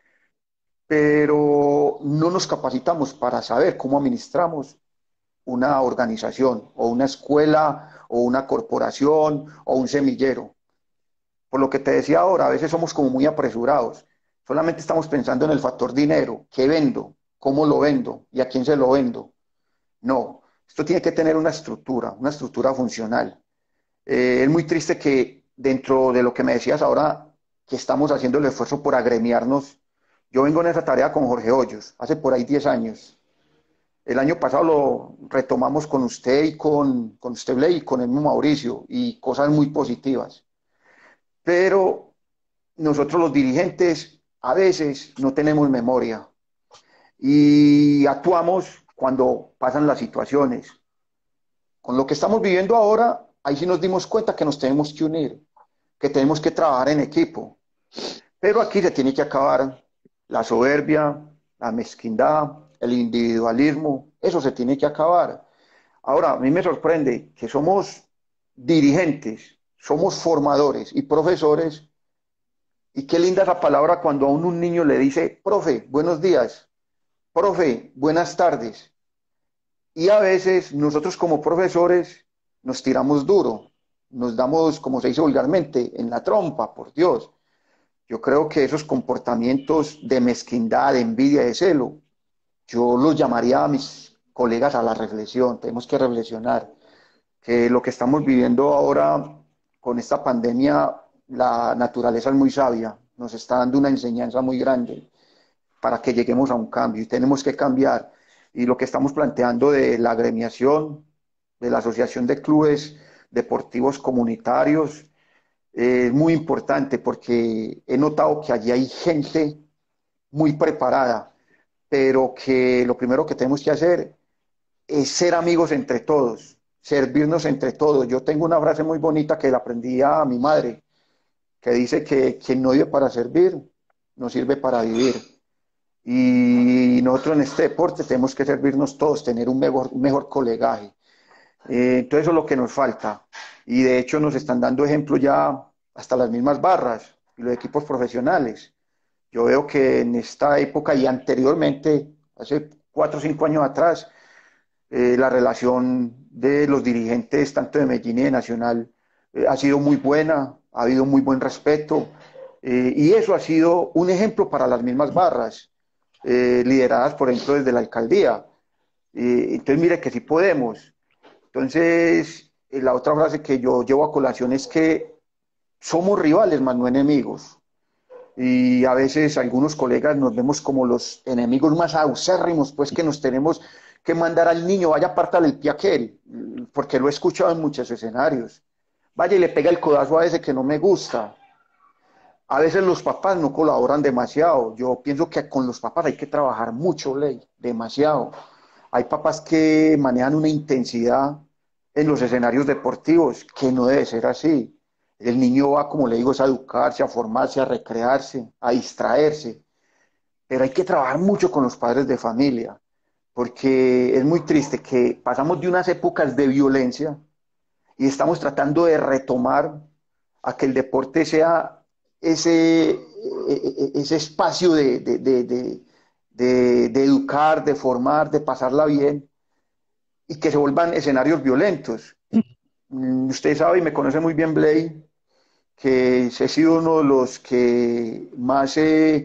Speaker 2: pero no nos capacitamos para saber cómo administramos una organización o una escuela o una corporación o un semillero. Por lo que te decía ahora, a veces somos como muy apresurados, solamente estamos pensando en el factor dinero, qué vendo, cómo lo vendo y a quién se lo vendo. No, esto tiene que tener una estructura, una estructura funcional. Eh, es muy triste que dentro de lo que me decías ahora, que estamos haciendo el esfuerzo por agremiarnos, yo vengo en esa tarea con Jorge Hoyos, hace por ahí diez años. El año pasado lo retomamos con usted y con, con usted, Blay, y con el mismo Mauricio, y cosas muy positivas. Pero nosotros los dirigentes a veces no tenemos memoria y actuamos cuando pasan las situaciones. Con lo que estamos viviendo ahora, ahí sí nos dimos cuenta que nos tenemos que unir, que tenemos que trabajar en equipo. Pero aquí se tiene que acabar la soberbia, la mezquindad, el individualismo, eso se tiene que acabar. Ahora, a mí me sorprende que somos dirigentes, somos formadores y profesores, y qué linda esa palabra cuando a un, un niño le dice, profe, buenos días, profe, buenas tardes. Y a veces nosotros como profesores nos tiramos duro, nos damos, como se dice vulgarmente, en la trompa, por Dios. Yo creo que esos comportamientos de mezquindad, de envidia, de celo, yo los llamaría a mis colegas a la reflexión. Tenemos que reflexionar que lo que estamos viviendo ahora con esta pandemia, la naturaleza es muy sabia, nos está dando una enseñanza muy grande para que lleguemos a un cambio y tenemos que cambiar. Y lo que estamos planteando de la agremiación, de la Asociación de Clubes Deportivos Comunitarios, eh, es muy importante porque he notado que allí hay gente muy preparada, pero que lo primero que tenemos que hacer es ser amigos entre todos, servirnos entre todos. Yo tengo una frase muy bonita que la aprendí a mi madre, que dice que quien no vive para servir, no sirve para vivir. Y nosotros en este deporte tenemos que servirnos todos, tener un mejor, un mejor colegaje. Eh, entonces eso es lo que nos falta. Y de hecho nos están dando ejemplos ya hasta las mismas barras y los equipos profesionales. Yo veo que en esta época y anteriormente, hace cuatro o cinco años atrás, eh, la relación de los dirigentes, tanto de Medellín y de Nacional, eh, ha sido muy buena, ha habido muy buen respeto, eh, y eso ha sido un ejemplo para las mismas barras, eh, lideradas, por ejemplo, desde la alcaldía. Eh, entonces, mire que sí podemos. Entonces, eh, la otra frase que yo llevo a colación es que somos rivales, más no enemigos. Y a veces algunos colegas nos vemos como los enemigos más ausérrimos, pues que nos tenemos que mandar al niño, vaya, pártale el pie a aquel, porque lo he escuchado en muchos escenarios. Vaya y le pega el codazo a ese que no me gusta. A veces los papás no colaboran demasiado. Yo pienso que con los papás hay que trabajar mucho, Ley, demasiado. Hay papás que manejan una intensidad en los escenarios deportivos que no debe ser así. El niño va, como le digo, es a educarse, a formarse, a recrearse, a distraerse. Pero hay que trabajar mucho con los padres de familia, porque es muy triste que pasamos de unas épocas de violencia y estamos tratando de retomar a que el deporte sea ese, ese espacio de, de, de, de, de, de educar, de formar, de pasarla bien, y que se vuelvan escenarios violentos. Usted sabe y me conoce muy bien, Blay, que he sido uno de los que más he,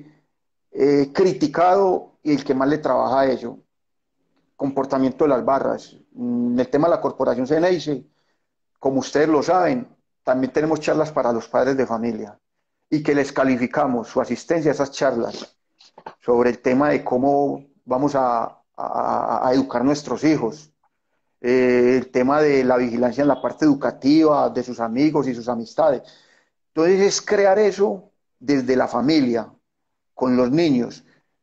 Speaker 2: he criticado y el que más le trabaja a ello. Comportamiento de las barras. En el tema de la corporación Ceneice, como ustedes lo saben, también tenemos charlas para los padres de familia y que les calificamos su asistencia a esas charlas sobre el tema de cómo vamos a, a, a educar nuestros hijos, eh, el tema de la vigilancia en la parte educativa, de sus amigos y sus amistades. Entonces es crear eso desde la familia, con los niños,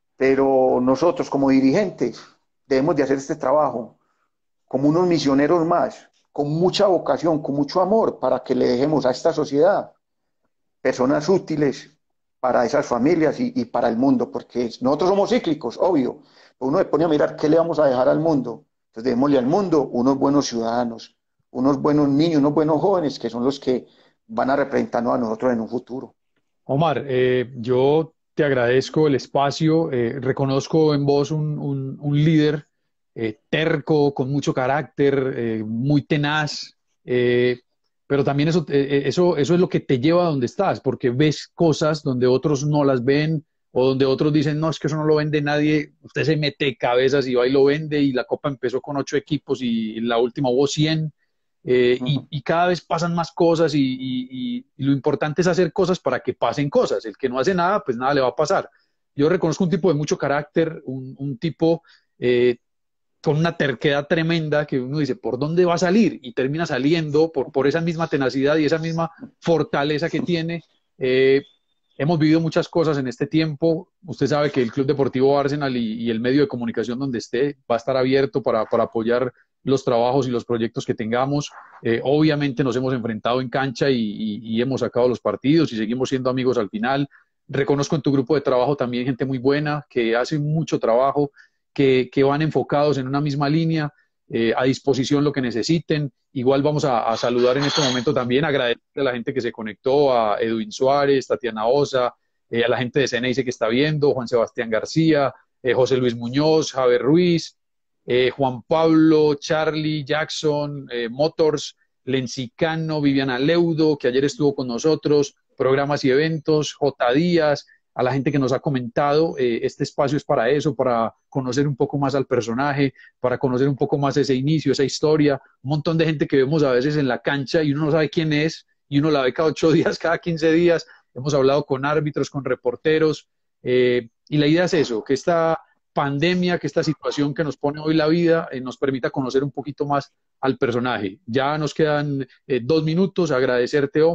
Speaker 2: pero nosotros como dirigentes debemos de hacer este trabajo como unos misioneros más, con mucha vocación, con mucho amor, para que le dejemos a esta sociedad personas útiles para esas familias y, y para el mundo, porque nosotros somos cíclicos, obvio. Uno se pone a mirar qué le vamos a dejar al mundo. Entonces démosle al mundo unos buenos ciudadanos, unos buenos niños, unos buenos jóvenes, que son los que van a representarnos a nosotros en un futuro.
Speaker 3: Omar, eh, yo te agradezco el espacio, eh, reconozco en vos un, un- un líder eh, terco, con mucho carácter, eh, muy tenaz, eh, pero también eso, eh, eh, eso, eso es lo que te lleva a donde estás, porque ves cosas donde otros no las ven o donde otros dicen, no, es que eso no lo vende nadie, usted se mete cabezas y va y lo vende y la Copa empezó con ocho equipos y en la última hubo cien. Eh, y,
Speaker 2: Uh-huh.
Speaker 3: y cada vez pasan más cosas y, y- y- y lo importante es hacer cosas para que pasen cosas. El que no hace nada, pues nada le va a pasar. Yo reconozco un tipo de mucho carácter, un, un tipo eh, con una terquedad tremenda que uno dice, ¿por dónde va a salir? Y termina saliendo por, por esa misma tenacidad y esa misma fortaleza que tiene. Eh, Hemos vivido muchas cosas en este tiempo. Usted sabe que el Club Deportivo Arsenal y, y el medio de comunicación donde esté va a estar abierto para, para apoyar los trabajos y los proyectos que tengamos. Eh, obviamente nos hemos enfrentado en cancha y, y, y hemos sacado los partidos y seguimos siendo amigos al final. Reconozco en tu grupo de trabajo también gente muy buena que hace mucho trabajo, que, que van enfocados en una misma línea, eh, a disposición lo que necesiten. Igual vamos a, a saludar en este momento también, agradecer a la gente que se conectó, a Edwin Suárez, Tatiana Osa, eh, a la gente de Ceneice que está viendo, Juan Sebastián García, eh, José Luis Muñoz, Javier Ruiz, eh, Juan Pablo, Charlie, Jackson, eh, Motors, Lencicano, Viviana Leudo, que ayer estuvo con nosotros, programas y eventos, J. Díaz, a la gente que nos ha comentado, eh, este espacio es para eso, para conocer un poco más al personaje, para conocer un poco más ese inicio, esa historia, un montón de gente que vemos a veces en la cancha y uno no sabe quién es, y uno la ve cada ocho días, cada quince días, hemos hablado con árbitros, con reporteros, eh, y la idea es eso, que esta pandemia, que esta situación que nos pone hoy la vida, eh, nos permita conocer un poquito más al personaje. Ya nos quedan eh, dos minutos, agradecerte, Omar,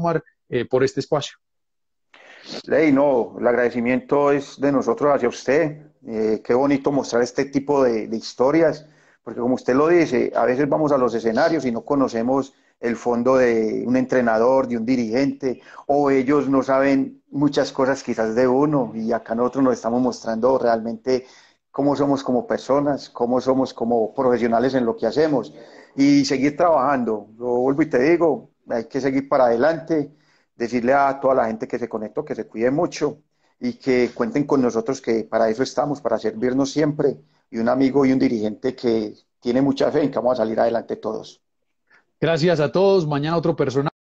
Speaker 3: eh, por este espacio.
Speaker 2: Ley, no, el agradecimiento es de nosotros hacia usted. Eh, qué bonito mostrar este tipo de, de historias, porque como usted lo dice, a veces vamos a los escenarios y no conocemos el fondo de un entrenador, de un dirigente, o ellos no saben muchas cosas quizás de uno, y acá nosotros nos estamos mostrando realmente cómo somos como personas, cómo somos como profesionales en lo que hacemos, y seguir trabajando. Lo vuelvo y te digo, hay que seguir para adelante, decirle a toda la gente que se conectó que se cuide mucho y que cuenten con nosotros, que para eso estamos, para servirnos siempre, y un amigo y un dirigente que tiene mucha fe en que vamos a salir adelante todos.
Speaker 3: Gracias a todos. Mañana otro personaje.